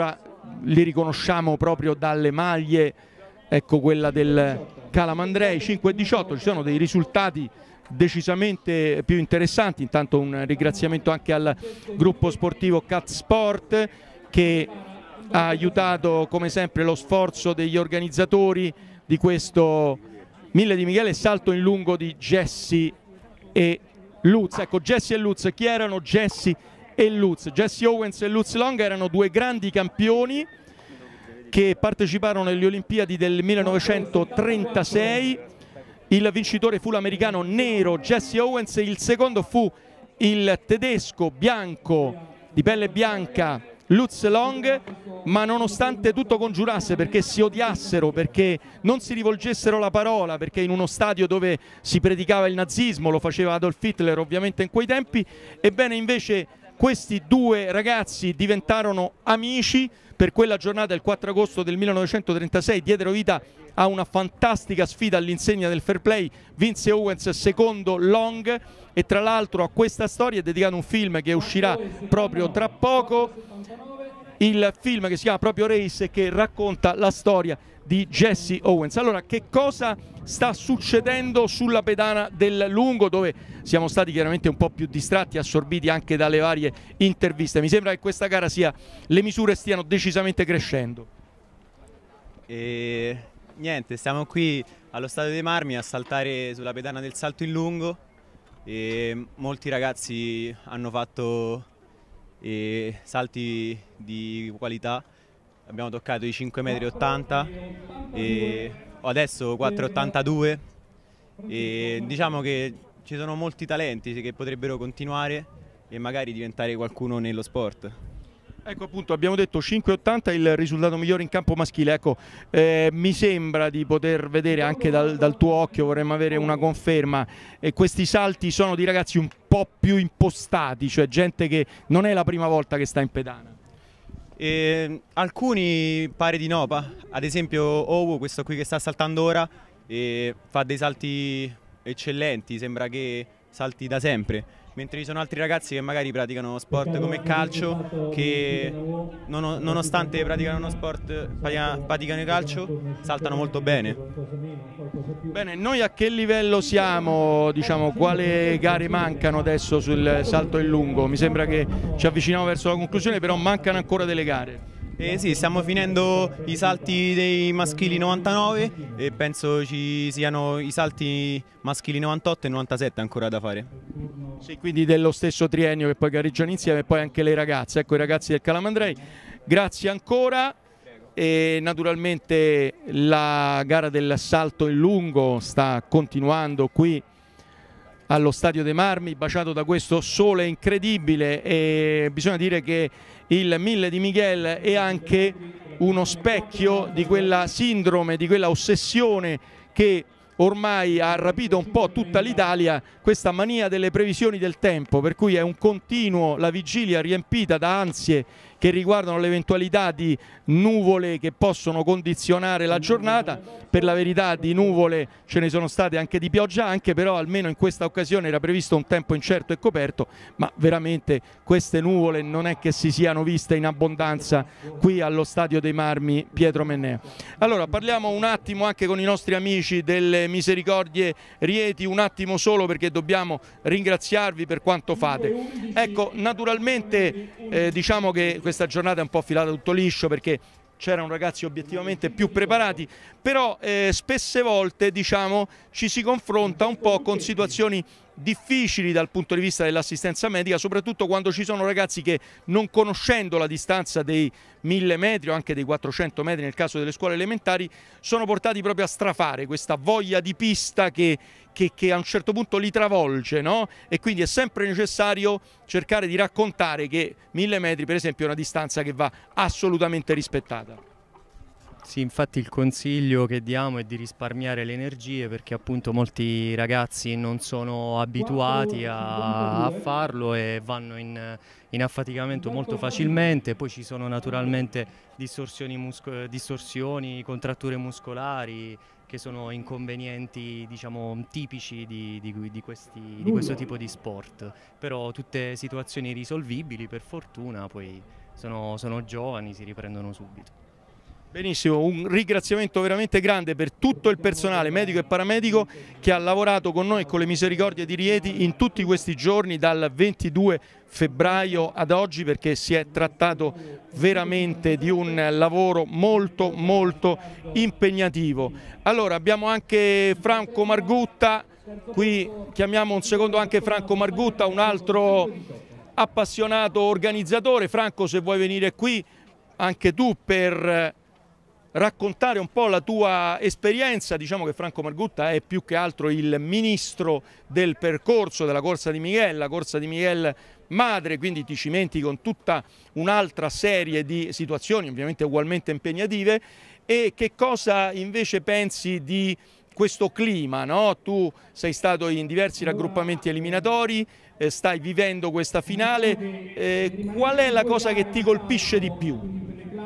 li riconosciamo proprio dalle maglie, ecco quella del Calamandrei, 5,18, ci sono dei risultati decisamente più interessanti. Intanto un ringraziamento anche al gruppo sportivo Cat Sport che ha aiutato come sempre lo sforzo degli organizzatori di questo 1000 di Michele, salto in lungo di Jesse e Lutz. Ecco, Jesse e Lutz, chi erano Jesse e Lutz? Jesse Owens e Lutz Long erano due grandi campioni che parteciparono alle Olimpiadi del 1936. Il vincitore fu l'americano nero Jesse Owens, il secondo fu il tedesco bianco, di pelle bianca, Lutz Long, ma nonostante tutto congiurasse, perché si odiassero, perché non si rivolgessero la parola, perché in uno stadio dove si predicava il nazismo, lo faceva Adolf Hitler ovviamente in quei tempi, ebbene invece questi due ragazzi diventarono amici. Per quella giornata, il 4 agosto del 1936, diedero vita a una fantastica sfida all'insegna del fair play. Vinse Owens secondo Long, e tra l'altro a questa storia è dedicato un film che uscirà proprio tra poco, il film che si chiama proprio Race, che racconta la storia di Jesse Owens. Allora, che cosa sta succedendo sulla pedana del lungo, dove siamo stati chiaramente un po' più distratti, assorbiti anche dalle varie interviste? Mi sembra che questa gara le misure stiano decisamente crescendo. E niente, stiamo qui allo Stadio dei Marmi a saltare sulla pedana del salto in lungo e molti ragazzi hanno fatto salti di qualità. Abbiamo toccato i 5,80 m e adesso 4,82 e diciamo che ci sono molti talenti che potrebbero continuare e magari diventare qualcuno nello sport. Ecco, appunto, abbiamo detto 5,80 è il risultato migliore in campo maschile. Ecco, mi sembra di poter vedere anche dal tuo occhio, vorremmo avere una conferma, questi salti sono di ragazzi un po' più impostati, cioè gente che non è la prima volta che sta in pedana. Alcuni pare di no, ad esempio Owo, questo qui che sta saltando ora, fa dei salti eccellenti, sembra che salti da sempre, mentre ci sono altri ragazzi che magari praticano sport come calcio, che nonostante praticano uno sport, praticano il calcio, saltano molto bene. Bene, noi a che livello siamo? Diciamo, quale gare mancano adesso sul salto in lungo? Mi sembra che ci avviciniamo verso la conclusione, però mancano ancora delle gare. Sì, stiamo finendo i salti dei maschili 99 e penso ci siano i salti maschili 98 e 97 ancora da fare. Sì, quindi dello stesso triennio che poi gareggiano insieme, e poi anche le ragazze, ecco i ragazzi del Calamandrei. Grazie ancora. E naturalmente la gara del salto in lungo sta continuando qui allo Stadio dei Marmi, baciato da questo sole incredibile, e bisogna dire che il 1000 di Michele è anche uno specchio di quella sindrome, di quella ossessione che ormai ha rapito un po' tutta l'Italia, questa mania delle previsioni del tempo, per cui è un continuo, la vigilia riempita da ansie che riguardano l'eventualità di nuvole che possono condizionare la giornata. Per la verità di nuvole ce ne sono state anche di pioggia, anche però almeno in questa occasione era previsto un tempo incerto e coperto, ma veramente queste nuvole non è che si siano viste in abbondanza qui allo Stadio dei Marmi Pietro Mennea. Allora parliamo un attimo anche con i nostri amici delle Misericordie Rieti, un attimo solo, perché dobbiamo ringraziarvi per quanto fate. Ecco, naturalmente diciamo che questa giornata è un po' filata tutto liscio, perché c'erano ragazzi obiettivamente più preparati, però spesse volte diciamo ci si confronta un po' con situazioni difficili dal punto di vista dell'assistenza medica, soprattutto quando ci sono ragazzi che, non conoscendo la distanza dei 1000 metri o anche dei 400 metri nel caso delle scuole elementari, sono portati proprio a strafare questa voglia di pista che a un certo punto li travolge, no? E quindi è sempre necessario cercare di raccontare che 1000 metri per esempio è una distanza che va assolutamente rispettata. Sì, infatti il consiglio che diamo è di risparmiare le energie, perché appunto molti ragazzi non sono abituati a farlo e vanno in affaticamento molto facilmente. Poi ci sono naturalmente distorsioni, contratture muscolari, che sono inconvenienti diciamo tipici di questo tipo di sport, però tutte situazioni risolvibili per fortuna. Poi sono giovani, si riprendono subito. Benissimo, un ringraziamento veramente grande per tutto il personale medico e paramedico che ha lavorato con noi e con le Misericordie di Rieti in tutti questi giorni dal 22 febbraio ad oggi, perché si è trattato veramente di un lavoro molto molto impegnativo. Allora abbiamo anche Franco Margutta, qui chiamiamo un secondo anche Franco Margutta, un altro appassionato organizzatore. Franco, se vuoi venire qui anche tu per raccontare un po' la tua esperienza. Diciamo che Franco Margutta è più che altro il ministro del percorso della Corsa di Miguel, la Corsa di Miguel madre, quindi ti cimenti con tutta un'altra serie di situazioni ovviamente ugualmente impegnative. E che cosa invece pensi di questo clima, no? Tu sei stato in diversi raggruppamenti eliminatori, stai vivendo questa finale, qual è la cosa che ti colpisce di più?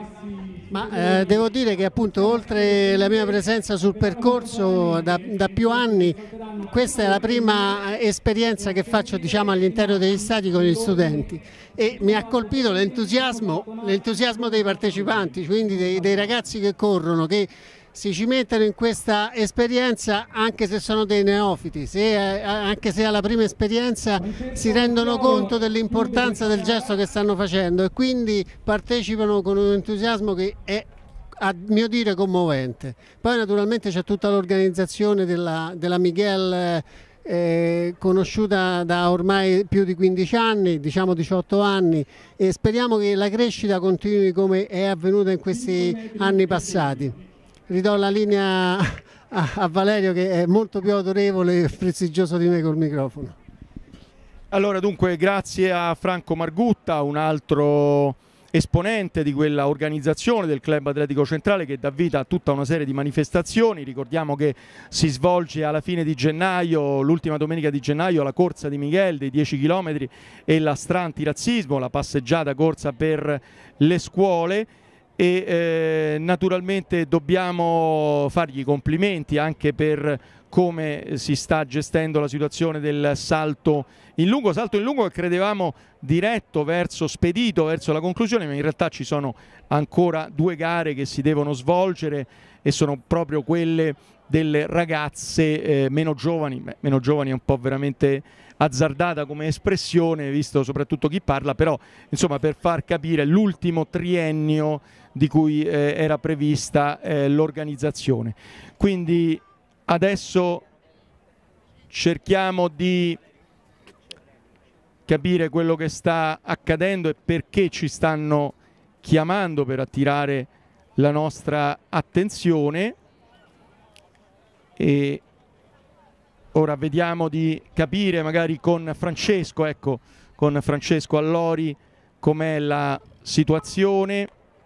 Ma devo dire che appunto oltre la mia presenza sul percorso da più anni, questa è la prima esperienza che faccio, diciamo, all'interno degli stadi con gli studenti, e mi ha colpito l'entusiasmo dei partecipanti, quindi dei ragazzi che corrono, che si cimentano in questa esperienza anche se sono dei neofiti, anche se alla prima esperienza si rendono conto dell'importanza del gesto che stanno facendo e quindi partecipano con un entusiasmo che è, a mio dire, commovente. Poi naturalmente c'è tutta l'organizzazione della Miguel, conosciuta da ormai più di 15 anni, diciamo 18 anni, e speriamo che la crescita continui come è avvenuta in questi anni passati. Ridò la linea a Valerio, che è molto più autorevole e prestigioso di me col microfono. Allora, dunque, grazie a Franco Margutta, un altro esponente di quella organizzazione del Club Atletico Centrale che dà vita a tutta una serie di manifestazioni. Ricordiamo che si svolge alla fine di gennaio, l'ultima domenica di gennaio, la corsa di Miguel dei 10 km e la stra antirazzismo, la passeggiata corsa per le scuole. E naturalmente dobbiamo fargli complimenti anche per come si sta gestendo la situazione del salto in lungo che credevamo diretto spedito verso la conclusione, ma in realtà ci sono ancora 2 gare che si devono svolgere e sono proprio quelle delle ragazze meno giovani. Meno giovani è un po' veramente azzardata come espressione, visto soprattutto chi parla, però insomma, per far capire l'ultimo triennio di cui era prevista l'organizzazione. Quindi adesso cerchiamo di capire quello che sta accadendo e perché ci stanno chiamando per attirare la nostra attenzione, e ora vediamo di capire magari con Francesco, ecco, con Francesco Allori com'è la situazione.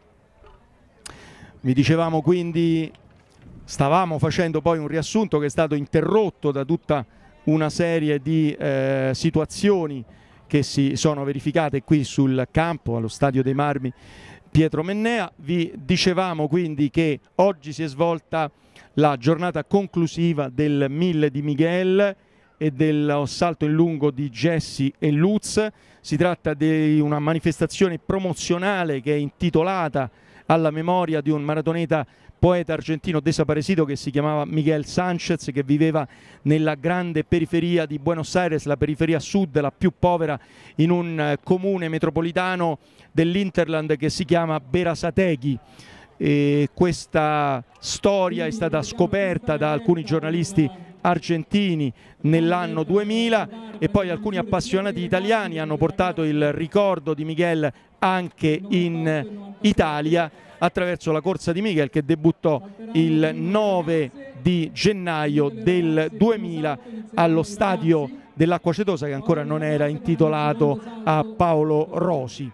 Vi dicevamo, quindi stavamo facendo poi un riassunto che è stato interrotto da tutta una serie di situazioni che si sono verificate qui sul campo allo Stadio dei Marmi Pietro Mennea. Vi dicevamo quindi che oggi si è svolta la giornata conclusiva del 1000 di Miguel e del salto in lungo di Jessy e Lutz. Si tratta di una manifestazione promozionale che è intitolata alla memoria di un maratoneta poeta argentino desaparecido che si chiamava Miguel Sánchez, che viveva nella grande periferia di Buenos Aires, la periferia sud, la più povera, in un comune metropolitano dell'Interland che si chiama Berazategui. E questa storia è stata scoperta da alcuni giornalisti argentini nell'anno 2000 e poi alcuni appassionati italiani hanno portato il ricordo di Miguel anche in Italia attraverso la corsa di Miguel, che debuttò il 9 di gennaio del 2000 allo stadio dell'Acqua Cetosa, che ancora non era intitolato a Paolo Rosi.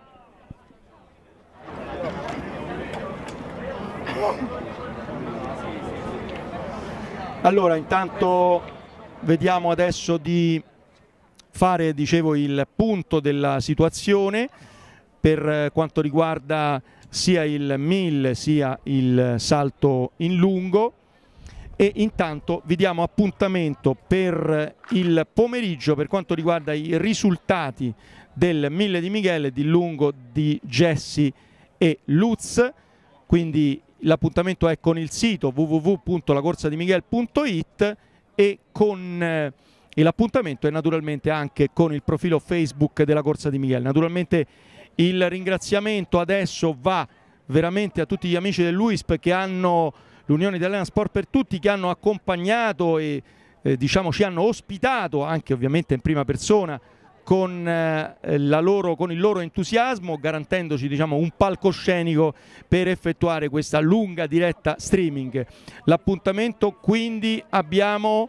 Allora, intanto vediamo adesso di fare, dicevo, il punto della situazione per quanto riguarda sia il 1000 sia il salto in lungo, e intanto vi diamo appuntamento per il pomeriggio per quanto riguarda i risultati del 1000 di Miguel, di Lungo, di Jesse e Lutz. Quindi l'appuntamento è con il sito www.lacorsadimiguel.it e l'appuntamento è naturalmente anche con il profilo Facebook della Corsa di Miguel. Naturalmente il ringraziamento adesso va veramente a tutti gli amici dell'UISP, che hanno l'Unione Italiana Sport per Tutti, che hanno accompagnato e diciamo ci hanno ospitato anche ovviamente in prima persona con il loro entusiasmo, garantendoci, diciamo, un palcoscenico per effettuare questa lunga diretta streaming. L'appuntamento quindi abbiamo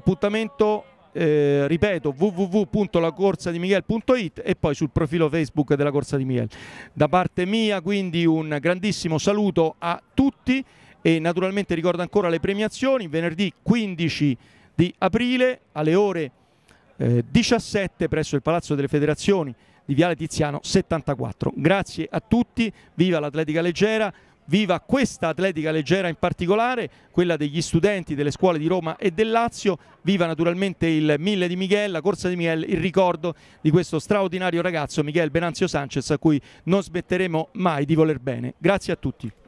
ripeto, www.lacorsadimiguel.it e poi sul profilo Facebook della Corsa di Miguel. Da parte mia quindi un grandissimo saluto a tutti e naturalmente ricordo ancora le premiazioni: venerdì 15 di aprile alle ore 17 presso il Palazzo delle Federazioni di Viale Tiziano 74. Grazie a tutti, viva l'atletica leggera, viva questa atletica leggera in particolare, quella degli studenti delle scuole di Roma e del Lazio, viva naturalmente il 1000 di Miguel, la Corsa di Miguel, il ricordo di questo straordinario ragazzo Miguel Venanzio Sanchez, a cui non smetteremo mai di voler bene. Grazie a tutti.